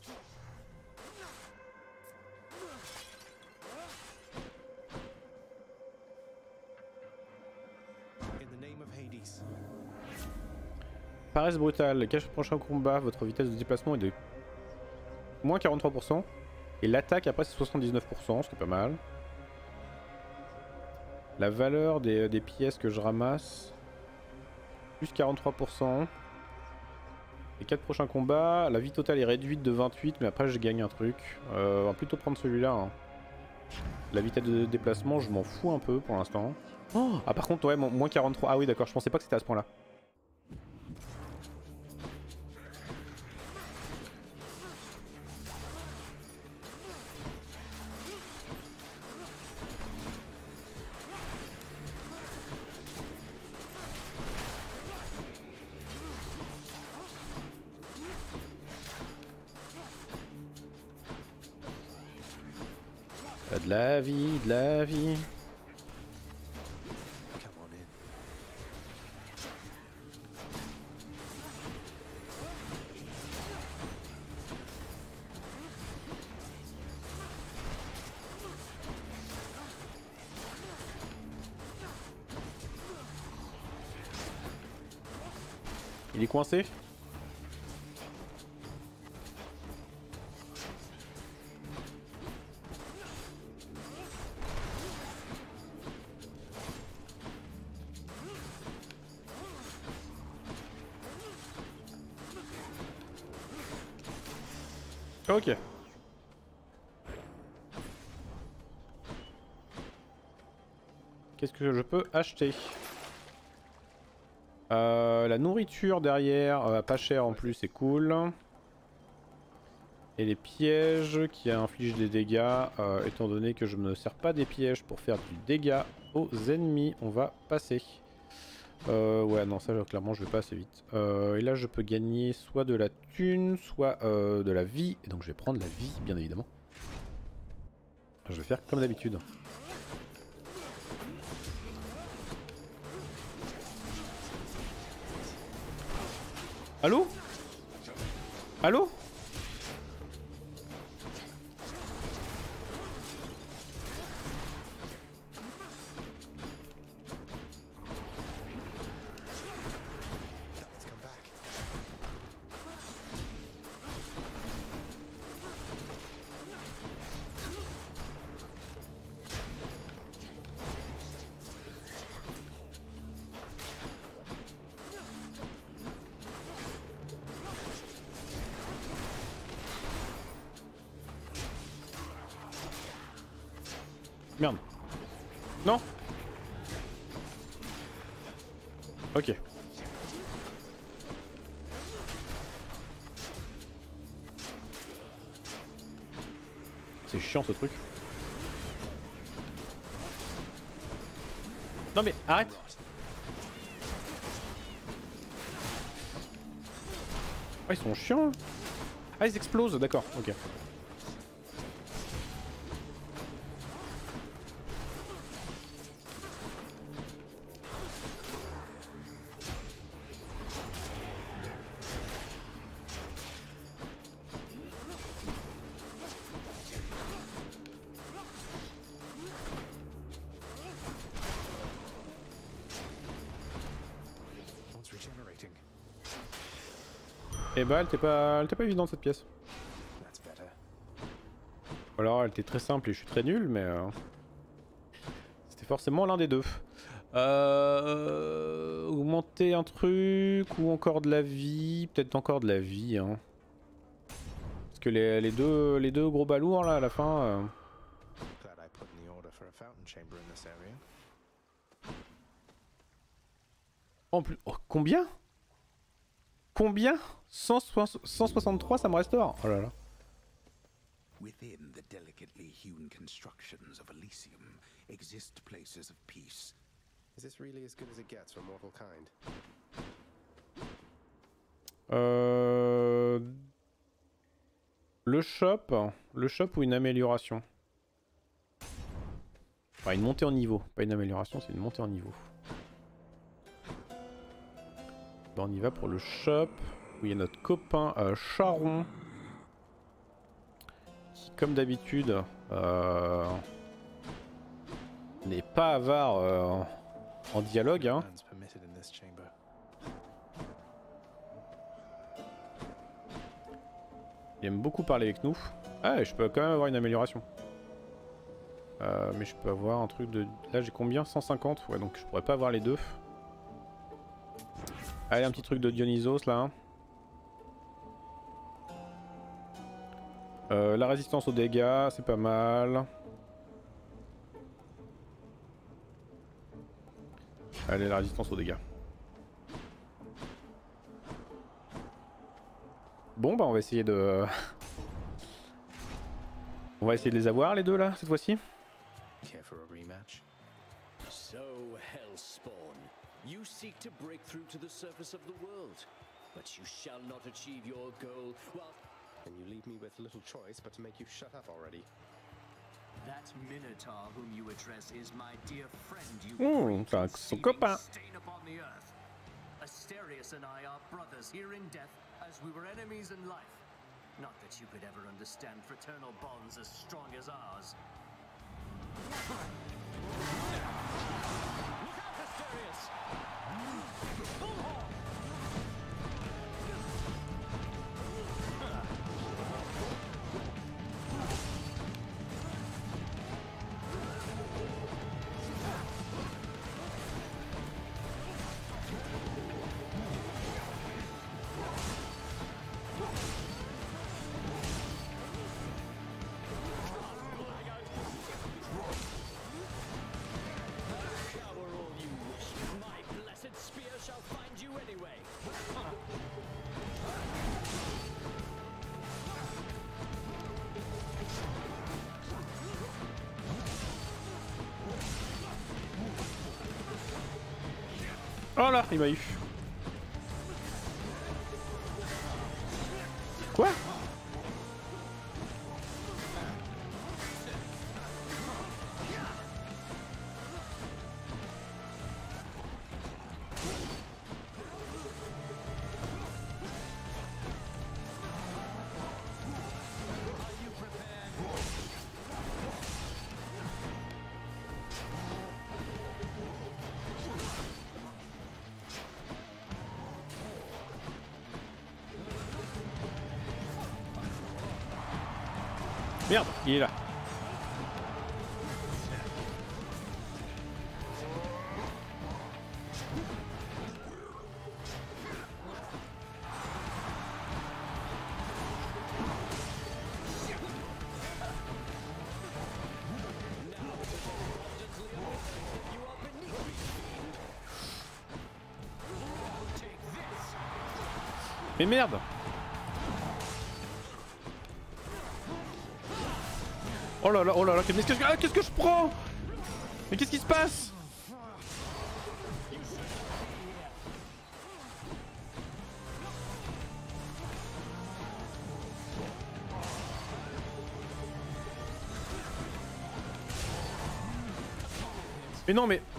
In the name of Hades. Paresse brutale. Cache prochain combat, votre vitesse de déplacement est de moins 43%. Et l'attaque après c'est 79%, ce qui est pas mal. La valeur des pièces que je ramasse, plus 43%. Les 4 prochains combats, la vie totale est réduite de 28, mais après je gagne un truc. On va plutôt prendre celui-là. Hein. La vitesse de déplacement, je m'en fous un peu pour l'instant. Oh ah par contre, ouais, moins 43. Ah oui d'accord, je pensais pas que c'était à ce point-là. De la vie, de la vie. Come on in. Il est coincé? Ok. Qu'est-ce que je peux acheter? La nourriture derrière, pas cher en plus, c'est cool. Et les pièges qui infligent des dégâts, étant donné que je ne me sers pas des pièges pour faire du dégât aux ennemis, on va passer. Ouais, non, ça clairement je vais pas assez vite. Et là je peux gagner soit de la thune, soit de la vie. Et donc je vais prendre la vie, bien évidemment. Je vais faire comme d'habitude. Allô? Allô? Merde. Non. Ok. C'est chiant ce truc. Non mais arrête. Ah ils sont chiants. Ah ils explosent, d'accord, ok. Et bah elle était pas évidente cette pièce. Ou alors elle était très simple et je suis très nul, mais c'était forcément l'un des deux. Augmenter un truc ou encore de la vie, peut-être encore de la vie. Hein. Parce que les deux gros balourds là à la fin. En plus, oh, combien? Combien? 163, ça me restaure. Oh là là. Within the delicately hewn constructions of Elysium exist places of peace. Is this really as good as it gets for mortal kind? Le shop ou une amélioration? Enfin, une montée en niveau, pas une amélioration, c'est une montée en niveau. Ben, on y va pour le shop, où il y a notre copain Charon, qui comme d'habitude n'est pas avare en dialogue. Hein. Il aime beaucoup parler avec nous. Ah, je peux quand même avoir une amélioration. Mais je peux avoir un truc de... Là j'ai combien? 150? Ouais, donc je pourrais pas avoir les deux. Allez, un petit truc de Dionysos là. La résistance aux dégâts, c'est pas mal. Allez, la résistance aux dégâts. Bon bah on va essayer de... on va essayer de les avoir les deux là, cette fois-ci. So, Hellspawn, you seek to break through to the surface of the world, but you shall not achieve your goal while... And you leave me with little choice but to make you shut up already. That Minotaur whom you address is my dear friend you c'est son copain. stain upon the earth. Asterius and I are brothers here in death as we were enemies in life. Not that you could ever understand fraternal bonds as strong as ours. Look out, Asterius! anyway. Oh là, il m'a eu. Quoi? Merde, il est là. Mais merde! Oh là là, qu'est-ce que je prends? Mais qu'est-ce qui se passe? Mais non mais...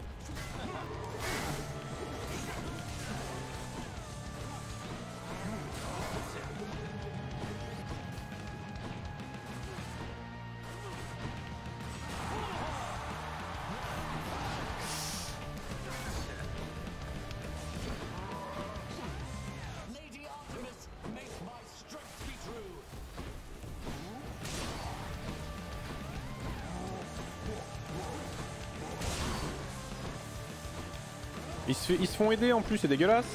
Ils se font aider en plus, c'est dégueulasse.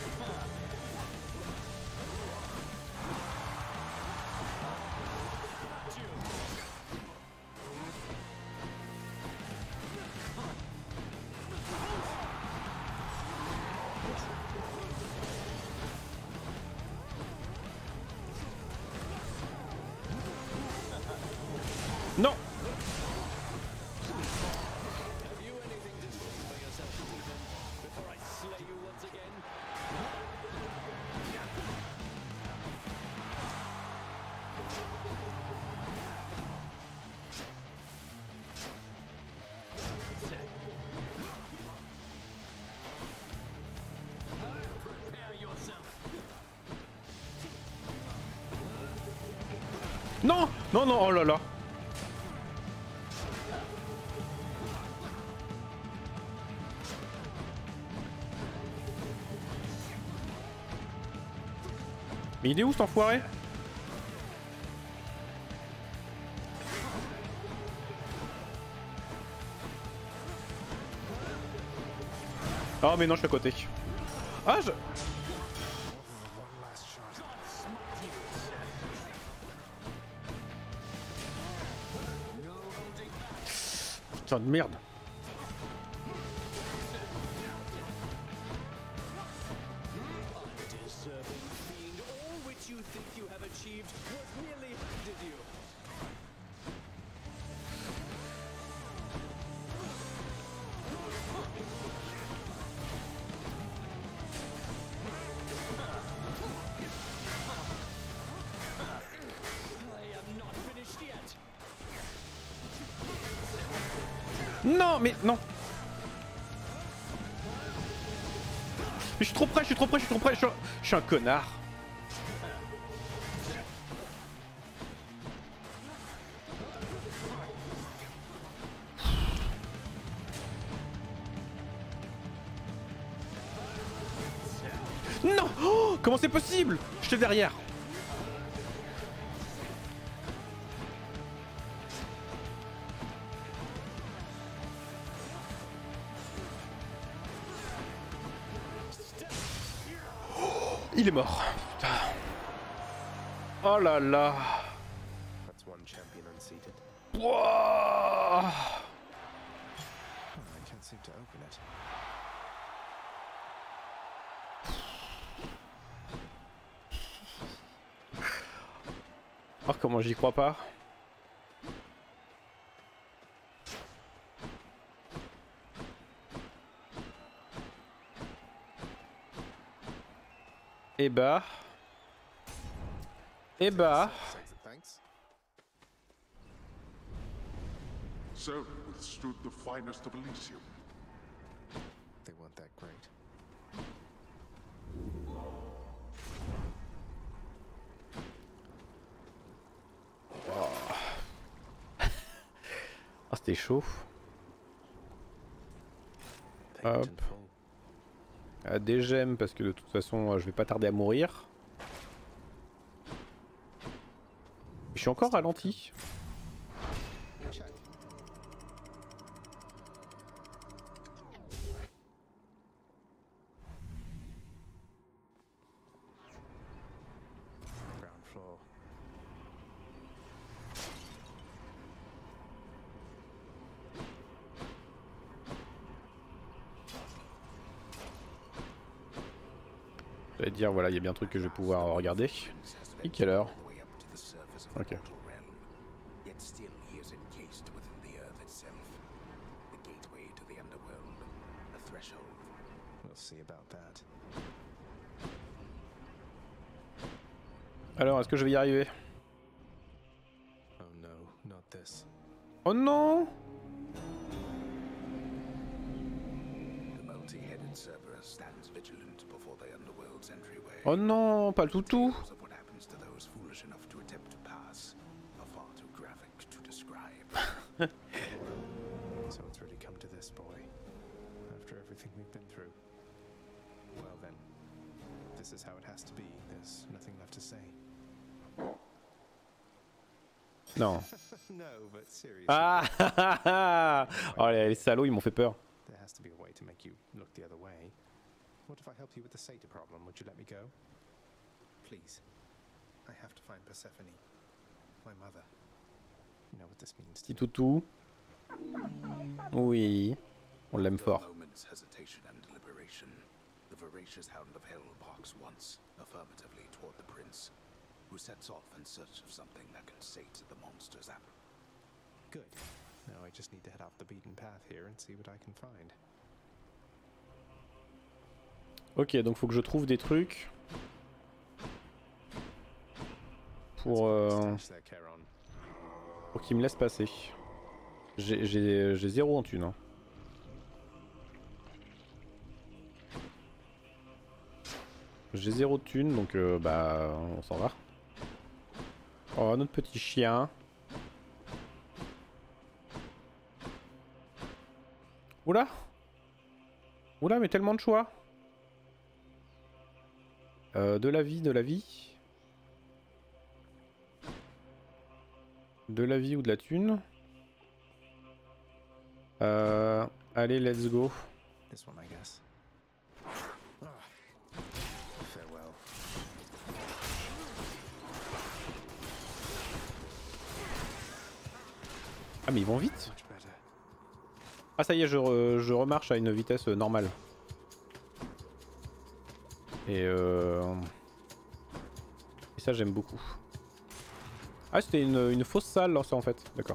Non. Non, non, non, oh là là. Mais il est où cet enfoiré? Oh mais non, je suis à côté. Ah je... Putain de merde. Non, mais non. Mais je suis trop près, je suis trop près, je suis trop près, je suis un connard. Non, oh, comment c'est possible? J'étais derrière. Il est mort. Putain. Oh là là. Wow. Oh, comment j'y crois pas. Et bah. Et bah. So withstood the finest of Elysium. They weren't that great. Ah, c'était chaud. Hop. Des gemmes parce que de toute façon je vais pas tarder à mourir. Je suis encore ralenti. J'allais dire, voilà, il y a bien un truc que je vais pouvoir regarder. Et quelle heure? Ok. Alors, est-ce que je vais y arriver? Oh non! Oh non, pas le toutou! So it's really come to this, boy. After everything we've been through. Well then, this is how it has to be. There's nothing left to say. Non. No, but seriously. Ah! Oh les salauds, ils m'ont fait peur. There has to be a way to make you look the other way. What if I helped you with the Satyr problem? Would you let me go? Please. I have to find Persephone. My mother. You know what this means. Petit toutou. Oui. On l'aime fort. Moment's hesitation and deliberation. The voracious hound of hell barks once, affirmatively toward the prince, who sets off in search of something that can sate the monster's app. Good. Now I just need to head off the beaten path here and see what I can find. Ok, donc faut que je trouve des trucs pour qu'ils me laissent passer. J'ai 0 en thune. Hein. J'ai 0 de thune, donc bah on s'en va. Oh, notre petit chien. Oula! Oula, mais tellement de choix! De la vie, de la vie. De la vie ou de la thune. Allez, let's go. This one, I guess. Farewell. Ah mais ils vont vite. Ah ça y est, je remarche à une vitesse normale. Et ça j'aime beaucoup. Ah c'était une fausse salle là ça en fait, d'accord.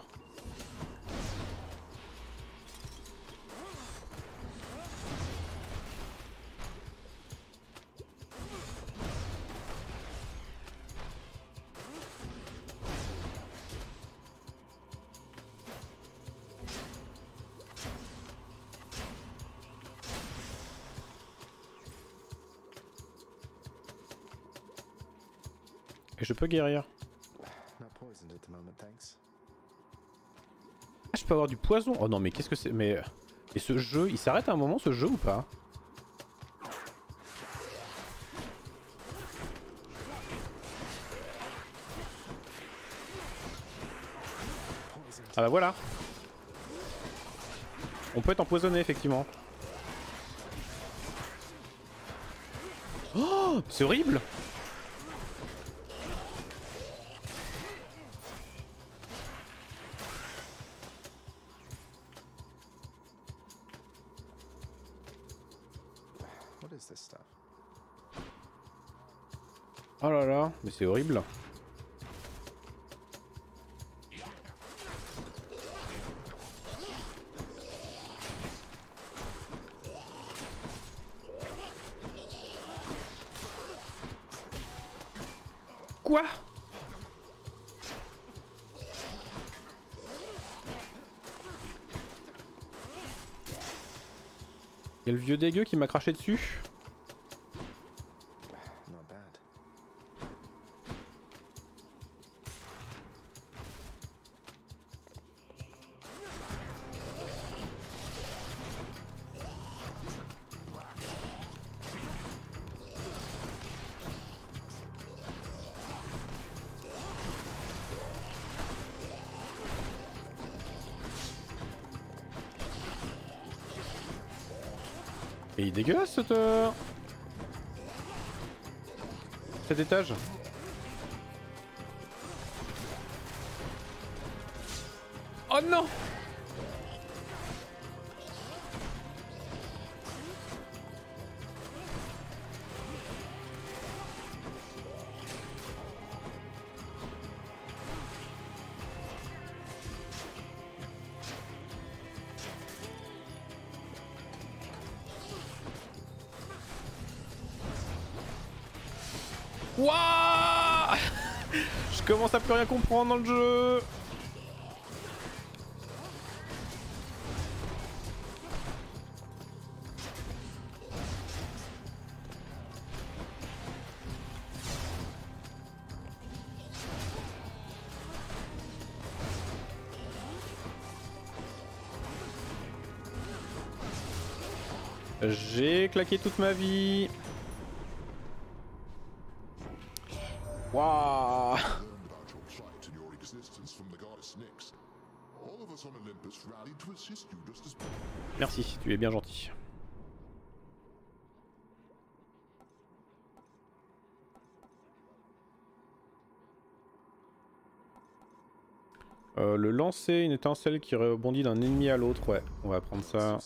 Et je peux guérir. Not poisoned at the moment, thanks. Ah, je peux avoir du poison. Oh non mais qu'est-ce que c'est? Mais et ce jeu, il s'arrête à un moment ce jeu ou pas? Ah bah voilà. On peut être empoisonné effectivement. Oh, c'est horrible. What is this stuff? Oh là là, mais c'est horrible. Quoi? Y'a le vieux dégueu qui m'a craché dessus. Not bad. Et il est dégueulasse cet étage. Oh non! Wouah! Je commence à plus rien comprendre dans le jeu. J'ai claqué toute ma vie. Waouh! Merci, tu es bien gentil. Le lancer, une étincelle qui rebondit d'un ennemi à l'autre, ouais, on va prendre ça.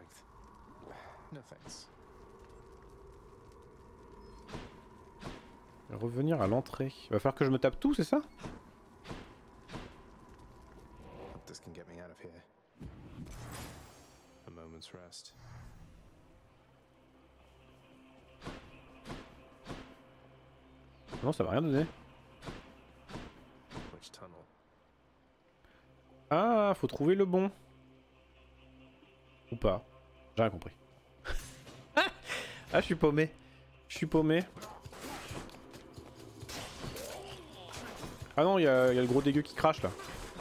Revenir à l'entrée. Il va falloir que je me tape tout, c'est ça? Non, ça va rien donner. Ah, faut trouver le bon. Ou pas. J'ai rien compris. Ah, je suis paumé. Je suis paumé. Ah non, il y a le gros dégueu qui crache là.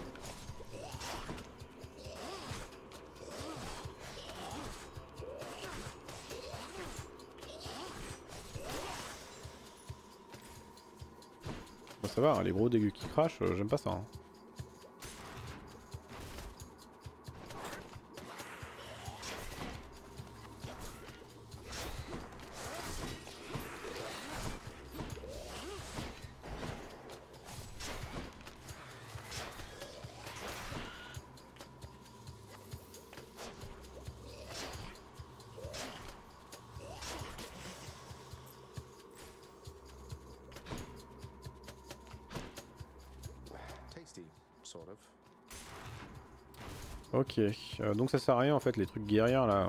Bon, ça va, hein, les gros dégueux qui crachent, j'aime pas ça. Hein. Ok, donc ça sert à rien en fait les trucs guerriers là.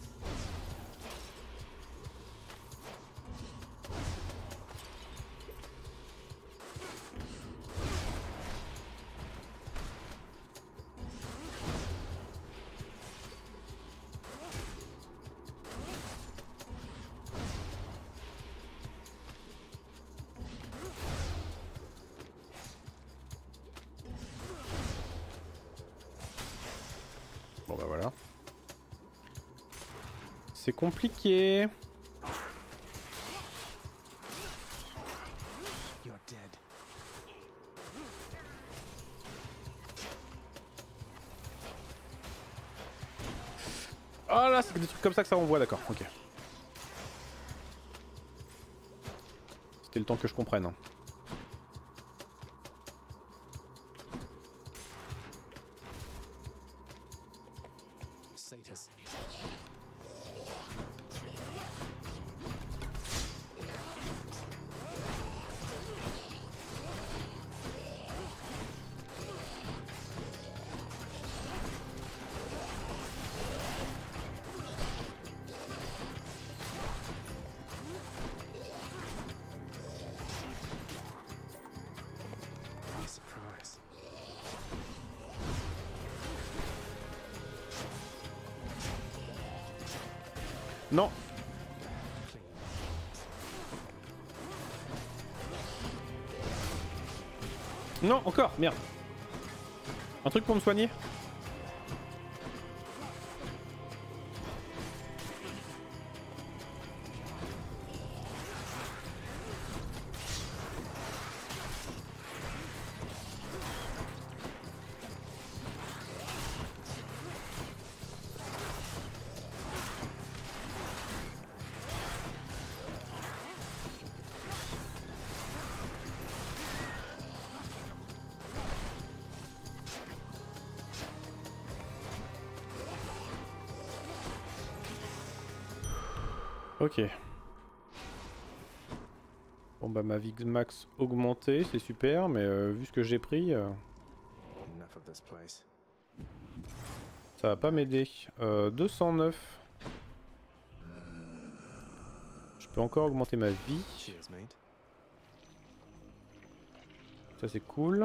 Bon bah voilà. C'est compliqué. Ah là, c'est des trucs comme ça que ça envoie, d'accord, ok. C'était le temps que je comprenne. Hein. Non. Non, encore, merde. Un truc pour me soigner? Ok. Bon bah ma vie max augmentée, c'est super, mais vu ce que j'ai pris, ça va pas m'aider. 209. Je peux encore augmenter ma vie. Ça c'est cool.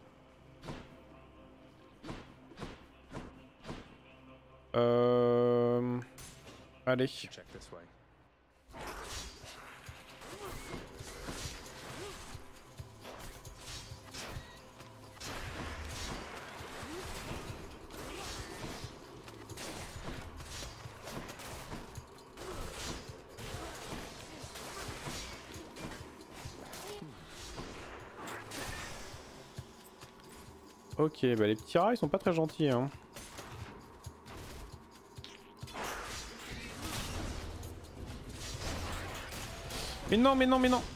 Allez. Ok, bah les petits rats ils sont pas très gentils hein. Mais non, mais non, mais non.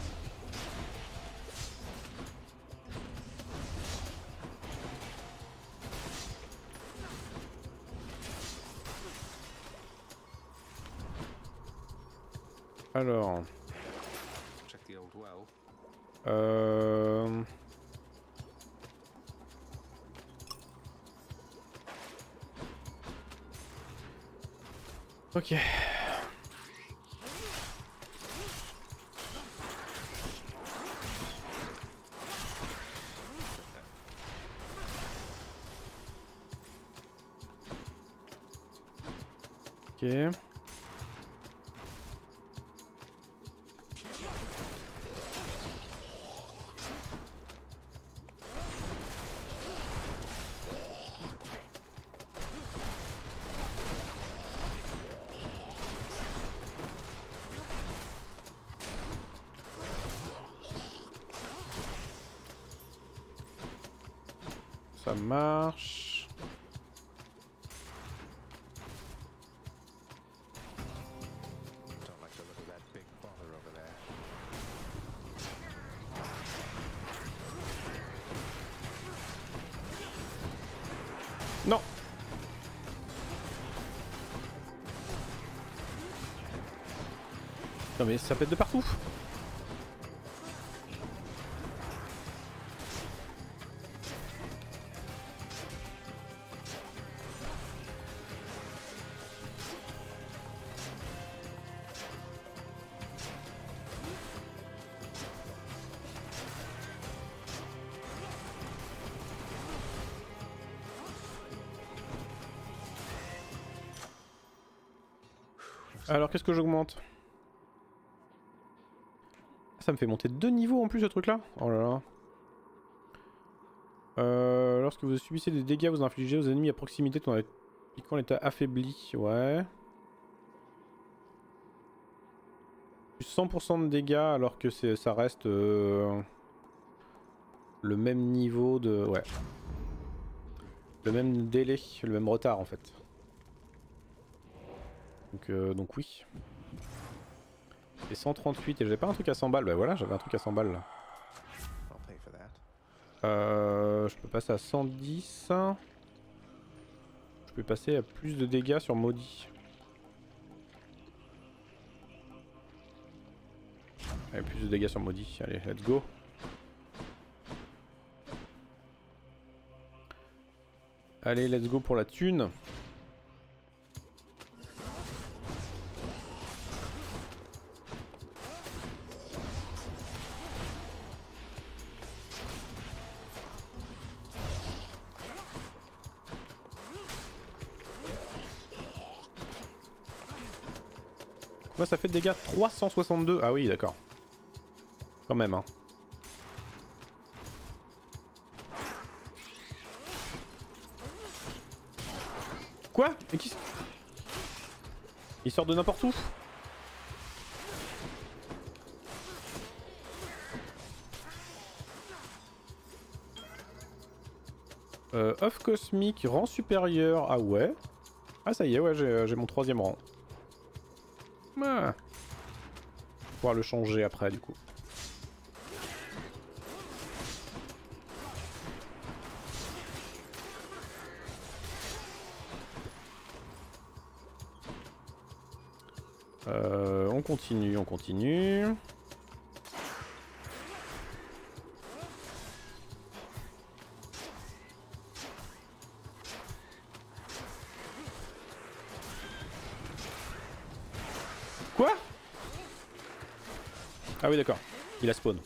Alors. Ok. Ok. Ça marche. Non. Non mais ça pète de partout. Alors qu'est-ce que j'augmente? Ça me fait monter 2 niveaux en plus ce truc là. Oh là là. Lorsque vous subissez des dégâts, vous infligez aux ennemis à proximité tout en appliquant l'état affaibli. Ouais. Plus 100% de dégâts alors que ça reste le même niveau de... Ouais. Le même délai, le même retard en fait. Donc oui. Et 138 et j'avais pas un truc à 100 balles. Bah voilà, j'avais un truc à 100 balles là. Je peux passer à 110. Je peux passer à plus de dégâts sur maudit. Allez, plus de dégâts sur maudit. Allez, let's go. Allez, let's go pour la thune. Moi ça fait des dégâts 362. Ah oui d'accord. Quand même hein. Quoi? Mais qui... Il sort de n'importe où. Off cosmique, rang supérieur. Ah ouais. Ah ça y est, ouais, j'ai mon 3e rang. Ah. Pouvoir le changer après du coup. On continue, on continue. Quoi? Ah oui d'accord, il a spawn.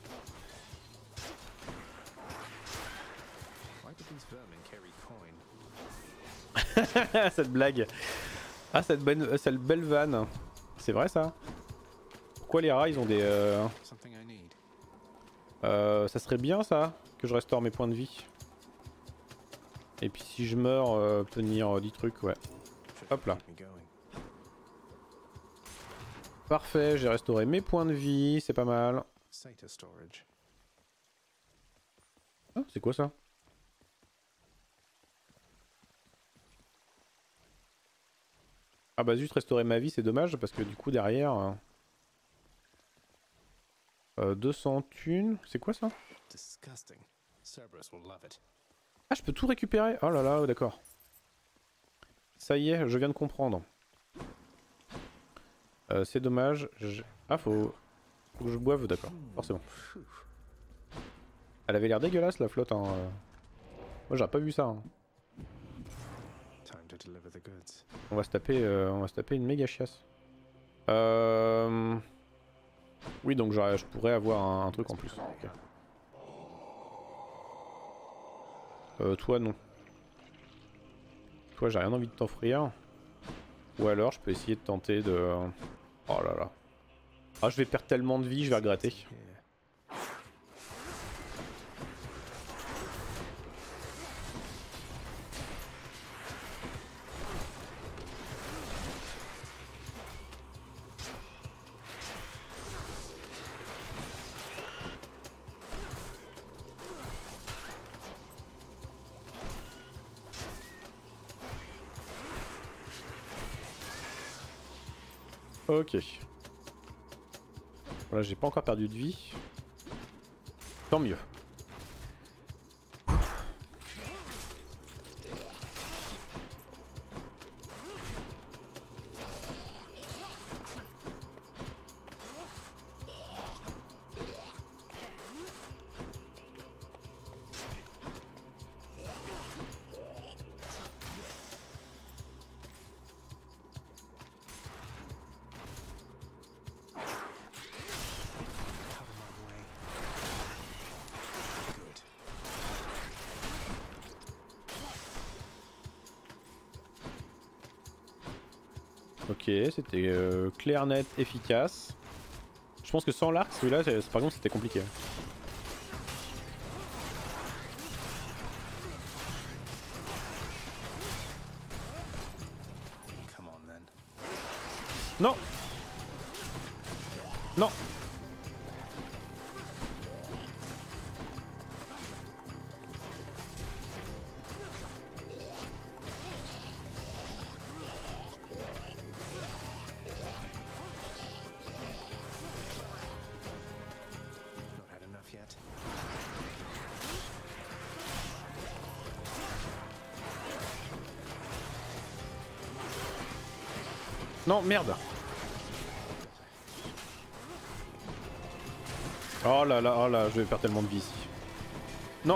Cette blague. Ah cette belle vanne. C'est vrai ça? Pourquoi les rats ils ont des... ça serait bien ça, que je restaure mes points de vie. Et puis si je meurs, obtenir 10 trucs, ouais. Hop là. Parfait, j'ai restauré mes points de vie, c'est pas mal. Ah, c'est quoi ça? Ah bah juste restaurer ma vie c'est dommage parce que du coup derrière... 200 thunes, c'est quoi ça? Ah je peux tout récupérer? Oh là là, d'accord. Ça y est, je viens de comprendre. C'est dommage. Ah faut que je boive, d'accord, forcément. Elle avait l'air dégueulasse la flotte hein. Moi j'aurais pas vu ça hein. On va se taper une méga chiasse. Oui donc je pourrais avoir un truc en plus. Okay. Toi non. Toi j'ai rien envie de t'offrir. Ou alors je peux essayer de tenter de... Oh là là. Ah je vais perdre tellement de vie, je vais regretter. Ok. Voilà, j'ai pas encore perdu de vie. Tant mieux. Ok, c'était clair, net, efficace. Je pense que sans l'arc, celui-là, par contre, c'était compliqué. Non! Non! Non, merde. Oh là, je vais perdre tellement de vie ici. Non.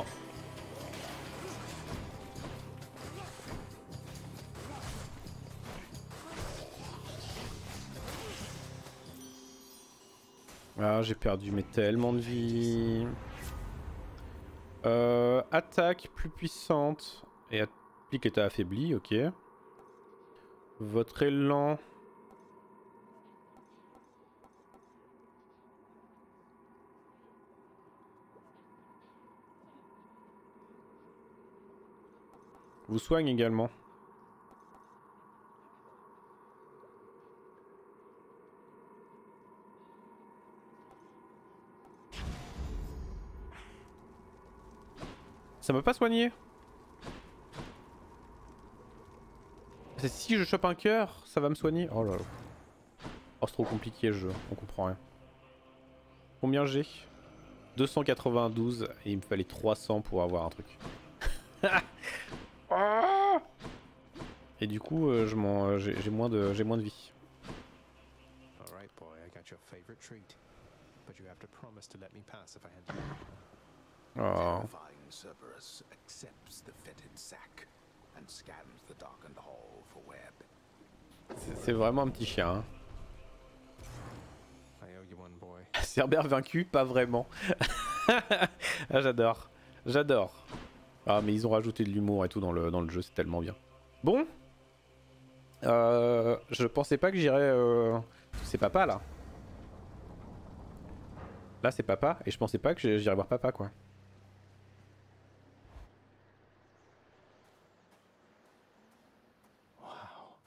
Ah, j'ai perdu mais tellement de vie. Attaque plus puissante et applique l'état affaibli, ok. Votre élan Vous soigne également. Ça m'a pas soigné. Si je chope un cœur, ça va me soigner. Oh là là. Oh, c'est trop compliqué le jeu, on comprend rien. Combien j'ai? 292 et il me fallait 300 pour avoir un truc. Et du coup, j'ai moins de vie. Alright, boy, I got your favorite treat. But you have to promise to let me pass if I hand Oh. Terrifying Cerberus accepts the fetid sack and scans the darkened hall for web. C'est vraiment un petit chien. Hein. I owe you one, boy. Cerbère vaincu, pas vraiment. Ah, j'adore. J'adore. Ah, mais ils ont rajouté de l'humour et tout dans le jeu, c'est tellement bien. Bon. Je pensais pas que j'irais... C'est papa, là. Là, c'est papa, et je pensais pas que j'irais voir papa, quoi. Wow.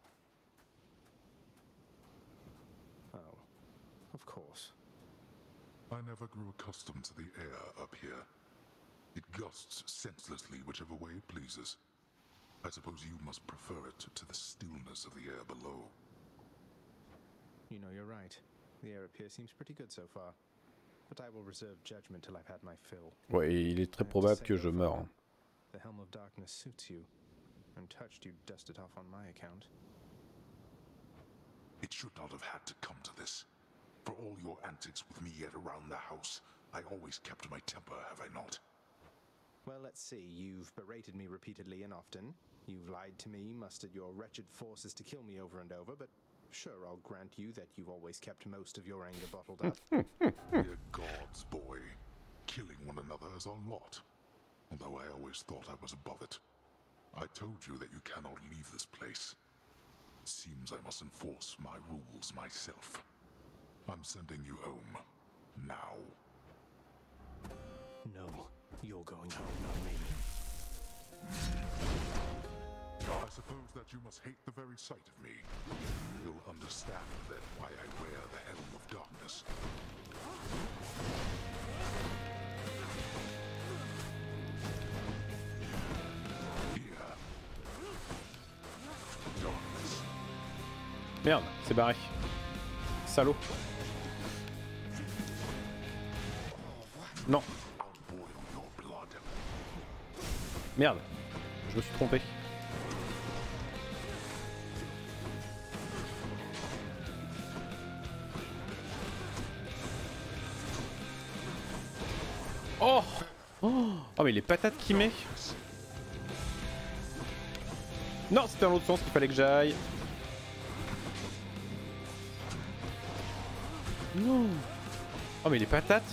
Oh, of course. I never grew accustomed to the air up here. It gusts senselessly whichever way it pleases. I suppose you must prefer it to the stillness of the air below. You know, you're right. The air up here seems pretty good so far. But I will reserve judgment till I've had my fill. Ouais, il est très probable que je meure. Hein. The Helm of Darkness suits you. Untouched, you dust it off on my account. It should not have had to come to this. For all your antics with me yet around the house, I always kept my temper, have I not? Well, let's see. You've berated me repeatedly and often. You've lied to me, mustered your wretched forces to kill me over and over, but sure, I'll grant you that you've always kept most of your anger bottled up. Dear gods, boy. Killing one another is our lot. Although I always thought I was above it. I told you that you cannot leave this place. It seems I must enforce my rules myself. I'm sending you home. Now. No, you're going home, not me. I suppose that you must hate the very sight of me. You'll understand then why I wear the Helm of Darkness. Here. Darkness. Merde, c'est barré. Salaud. Non. Merde, je me suis trompé. Oh, oh mais les patates qu'il met. Non, c'était dans l'autre sens qu'il fallait que j'aille. Non. Oh mais les patates.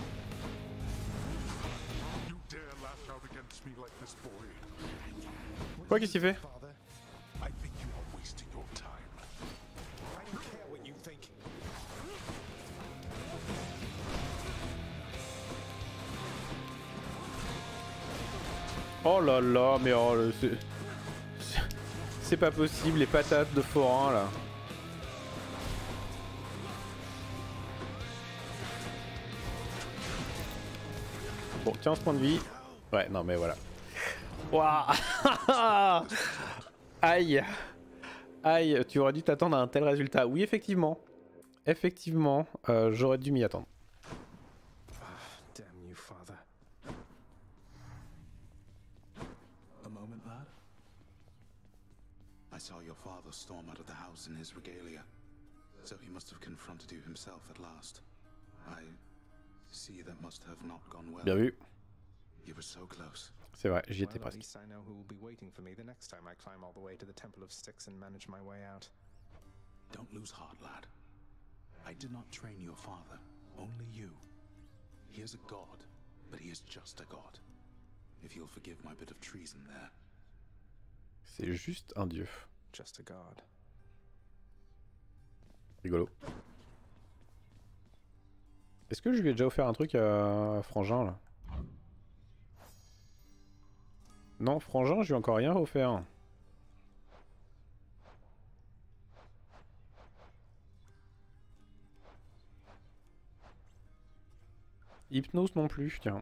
Quoi, qu'est-ce qu'il fait? Oh là là, mais oh, c'est pas possible, les patates de forain là. Bon, 15 points de vie. Ouais, non mais voilà. Waouh. Aïe. Aïe, tu aurais dû t'attendre à un tel résultat. Oui, effectivement. Effectivement, j'aurais dû m'y attendre. Damn you, father. A moment, lad. I saw your father storm out of the house in his regalia. So he must have confronted you himself at last. I see that must have not gone well. Bien vu. You were so close. C'est vrai, j'y étais Well, at presque. least I know who will be waiting for me the next time I climb all the way to the Temple of Styx and manage my way out. Don't lose heart, lad. I did not train your father, only you. He is a god, but he is just a god. If you'll forgive my bit of treason there. C'est juste un dieu. Just a god. Rigolo. Est-ce que je lui ai déjà offert un truc à Frangin là? Non, Frangin, je lui ai encore rien offert. Hypnose non plus, tiens.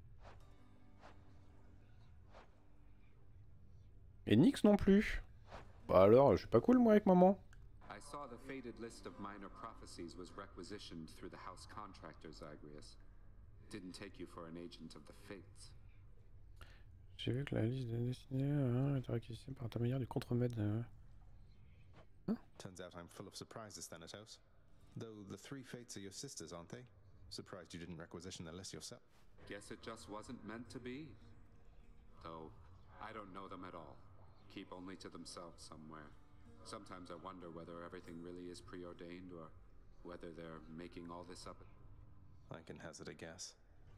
Et Nyx non plus. Bah alors, je suis pas cool moi avec maman. I saw the faded list of minor prophecies was requisitioned through the house contractor, Zagreus. Didn't take you for an agent of the fates. J'ai vu que la liste des destinés était réquisitionnée par l'intermédiaire du contremaître. Turns out I'm full of surprises, Thanatos. Though the three fates are your sisters, aren't they? Surprised you didn't requisition the list yourself. Guess it just wasn't meant to be. Though, I don't know them at all. Keep only to themselves somewhere. Sometimes I wonder whether everything really is preordained or whether they're making all this up. I can hazard a guess.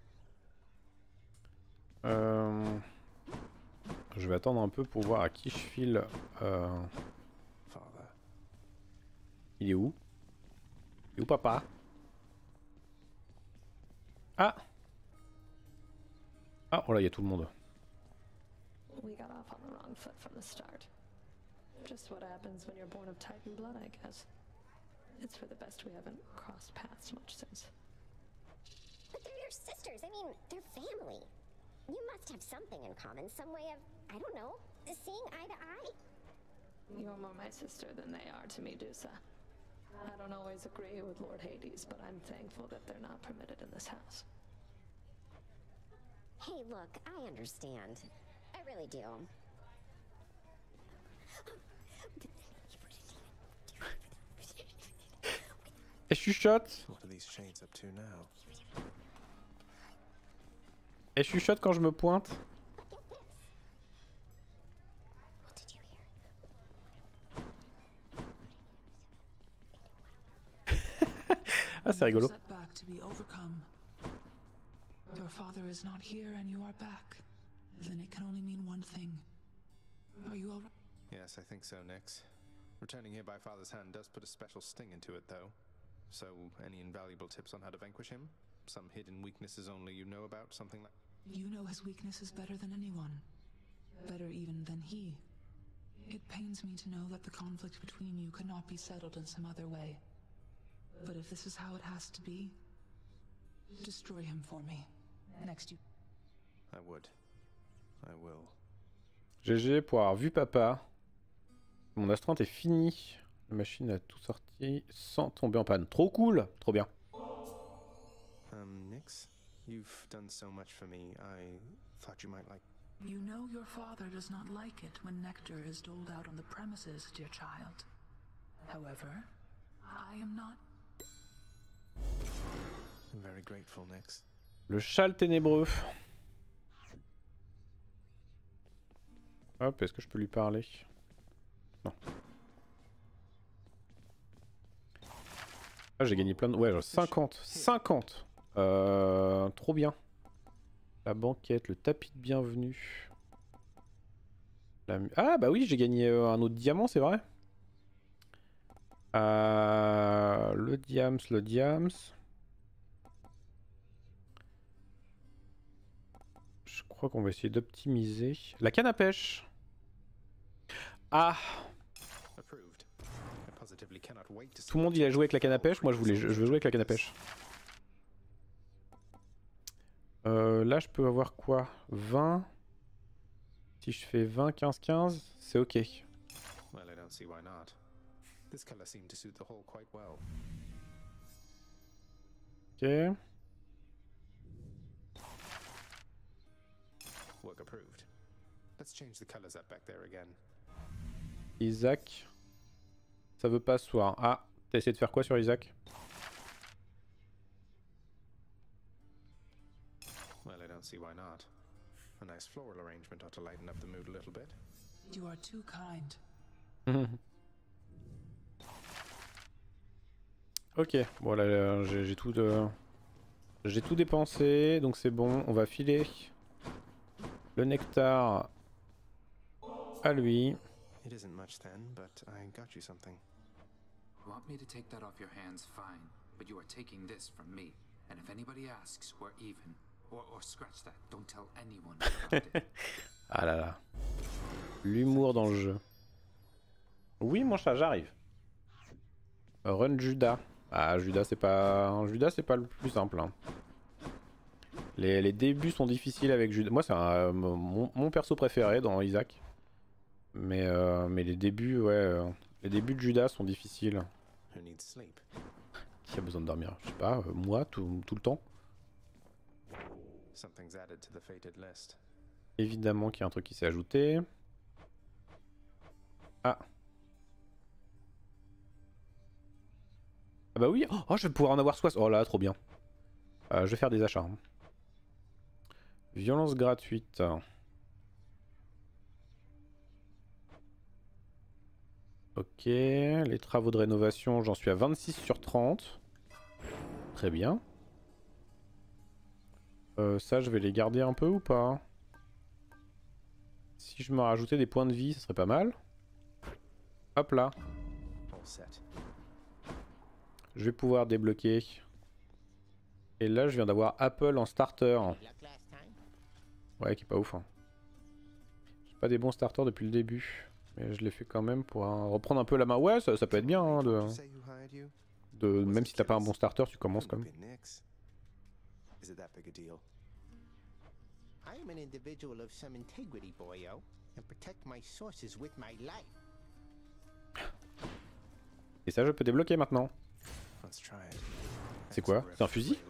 Je vais attendre un peu pour voir à qui je file. Father. Il est où? Il est où papa? Ah! Ah, oh là, il y a tout le monde. We got off on the wrong foot from the start. Just what happens when you're born of Titan blood, I guess. It's for the best we haven't crossed paths much since. But they're your sisters. I mean, they're family. You must have something in common, some way of, I don't know, seeing eye to eye. You're more my sister than they are to me, Dusa. I don't always agree with Lord Hades, but I'm thankful that they're not permitted in this house. Hey, look, I understand. I really do. Elle chuchote. What are these shades up to now? Elle chuchote quand je me pointe. Ah, c'est rigolo. Setback to be overcome. Your father is not here and you are back. Then it can only mean one thing. Are you all right? Yes, I think so, Nyx. Returning here by Father's hand does put a special sting into it, though. So, any invaluable tips on how to vanquish him? Some hidden weaknesses only you know about? Something like... You know his weaknesses better than anyone. Better even than he. It pains me to know that the conflict between you could not be settled in some other way. But if this is how it has to be, destroy him for me. Next you... I would. I will. GG pour avoir vu papa. Mon astreinte est finie. La machine a tout sorti sans tomber en panne. Trop cool. Trop bien. Nyx, you've done so much for me. I thought you might like... You know your father does not like it when nectar is doled out on the premises, dear child. However, I am not... I'm very grateful, Nyx. Le châle ténébreux. Hop, est-ce que je peux lui parler? Non. Ah, j'ai gagné plein de... Ouais, genre 50. 50 trop bien. La banquette, le tapis de bienvenue. Ah, bah oui, j'ai gagné un autre diamant, c'est vrai. Le diams, le diams. Je crois qu'on va essayer d'optimiser. La canne à pêche. Ah. Tout le monde il a joué avec la canne à pêche, moi je veux jouer avec la canne à pêche. Là je peux avoir quoi? 20. Si je fais 20, 15, 15, c'est ok. Well, I don't see why not. This color seemed to suit the hole quite well. Ok. Work approved. Let's change the colors up back there again. Isaac. Ça veut pas s'asseoir. Ah, t'as essayé de faire quoi sur Isaac? Well, I don't see why not. A nice floral arrangement ought to lighten up the mood a little bit. You are too kind. Ok, bon là j'ai tout dépensé, donc c'est bon. On va filer le nectar à lui. It isn't much then, but I got you something. Want me to take that off your hands? Fine. But you are taking this from me. And if anybody asks, we're even. Or scratch that. Don't tell anyone. Ah là là. L'humour dans le jeu. Oui mon chat, j'arrive. Run Judas. Ah Judas c'est pas le plus simple. Hein. Les débuts sont difficiles avec Judas. Moi c'est mon perso préféré dans Isaac. Mais les débuts, ouais, les débuts de Judas sont difficiles. Qui a besoin de dormir? Je sais pas, moi tout le temps. Évidemment qu'il y a un truc qui s'est ajouté. Ah. Ah bah oui, oh je vais pouvoir en avoir 60. Oh là, trop bien. Je vais faire des achats. Hein. Violence gratuite. Ok, les travaux de rénovation, j'en suis à 26 sur 30. Très bien. Ça, je vais les garder un peu ou pas? Si je me rajoutais des points de vie, ça serait pas mal. Hop là. Je vais pouvoir débloquer. Et là, je viens d'avoir Apple en starter. Ouais, qui est pas ouf. Hein. J'ai pas des bons starters depuis le début. Mais je l'ai fait quand même pour reprendre un peu la main. Ouais, ça peut être bien. Hein, même si t'as pas un bon starter, tu commences quand même. I am an individual of some integrity, boyo, and protect my sources with my life. Et ça, je peux débloquer maintenant. C'est quoi? C'est un fusil?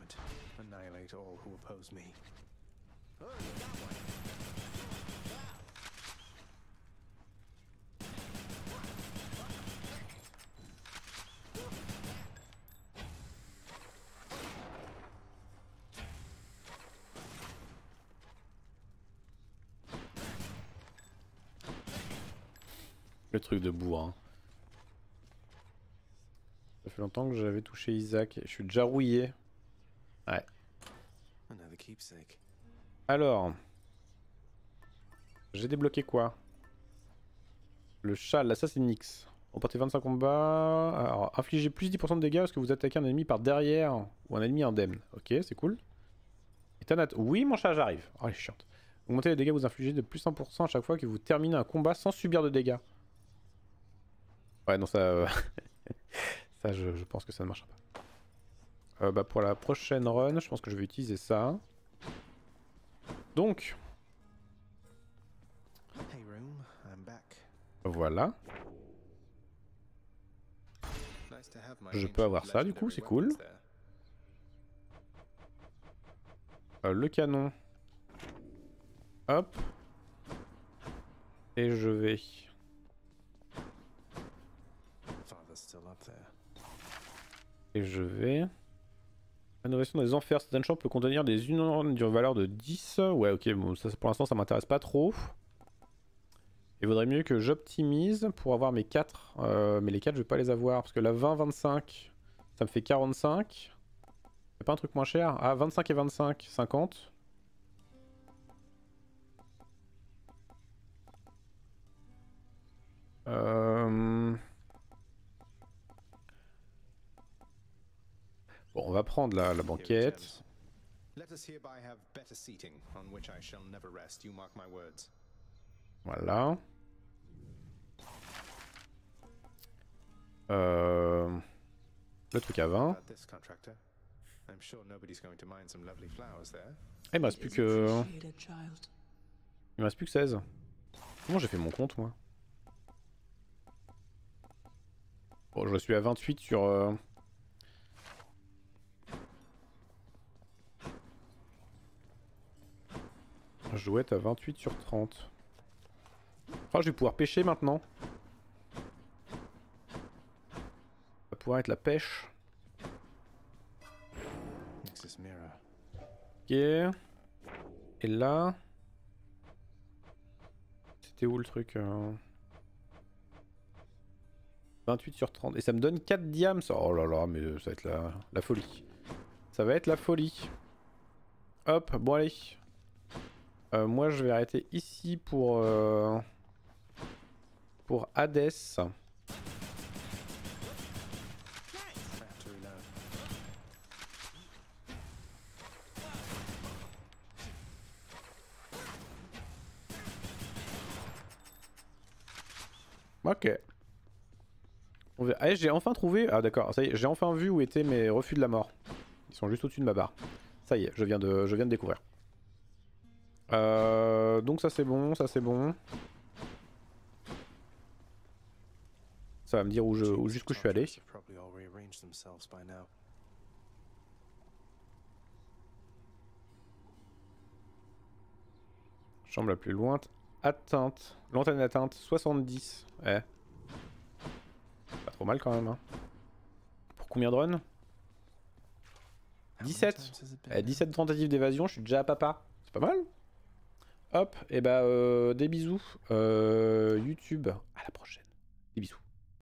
Le truc de bourrin. Ça fait longtemps que j'avais touché Isaac. Je suis déjà rouillé. Ouais. Alors. J'ai débloqué quoi? Le chat, l'Assassin X. Remportez 25 combats. Alors, infligez plus 10% de dégâts lorsque vous attaquez un ennemi par derrière ou un ennemi indemne. Ok, c'est cool. Et Tanat. Oui, mon chat, j'arrive. Oh, elle est chiante. Augmentez les dégâts que vous infligez de plus 100% à chaque fois que vous terminez un combat sans subir de dégâts. Ouais, non, ça... ça, je pense que ça ne marchera pas. Bah, pour la prochaine run, je pense que je vais utiliser ça. Donc... Voilà. Je peux avoir ça, du coup, c'est cool. Le canon. Hop. Et je vais... Et je vais... Rénovation des enfers. Certaines chambres peut contenir des urnes d'une valeur de 10. Ouais, ok, bon, ça, pour l'instant, ça m'intéresse pas trop. Il vaudrait mieux que j'optimise pour avoir mes 4. Mais les 4, je vais pas les avoir. Parce que la 20-25, ça me fait 45. C'est pas un truc moins cher? Ah, 25 et 25, 50. Bon, on va prendre la banquette. Voilà. Le truc à 20. Ah, il me reste plus que... Il me reste plus que 16. Comment j'ai fait mon compte, moi? Bon, je suis à 28 sur... Je dois être à 28 sur 30. Oh, je vais pouvoir pêcher maintenant. Ça va pouvoir être la pêche. Ok. Et là... C'était où le truc 28 sur 30. Et ça me donne 4 diams. Oh là là, mais ça va être la folie. Ça va être la folie. Hop, bon allez. Moi je vais arrêter ici pour Hades. Ok. Allez, j'ai enfin trouvé... Ah d'accord, ça y est, j'ai enfin vu où étaient mes refus de la mort. Ils sont juste au-dessus de ma barre. Ça y est, je viens de découvrir. Donc ça c'est bon, ça c'est bon. Ça va me dire jusqu'où je suis allé. Chambre la plus lointaine. Atteinte. Lointaine atteinte. 70. Eh. Pas trop mal quand même. Hein. Pour combien de runs 17. 17 tentatives d'évasion, je suis déjà à papa. C'est pas mal. Hop, et bah des bisous. YouTube. À la prochaine. Des bisous.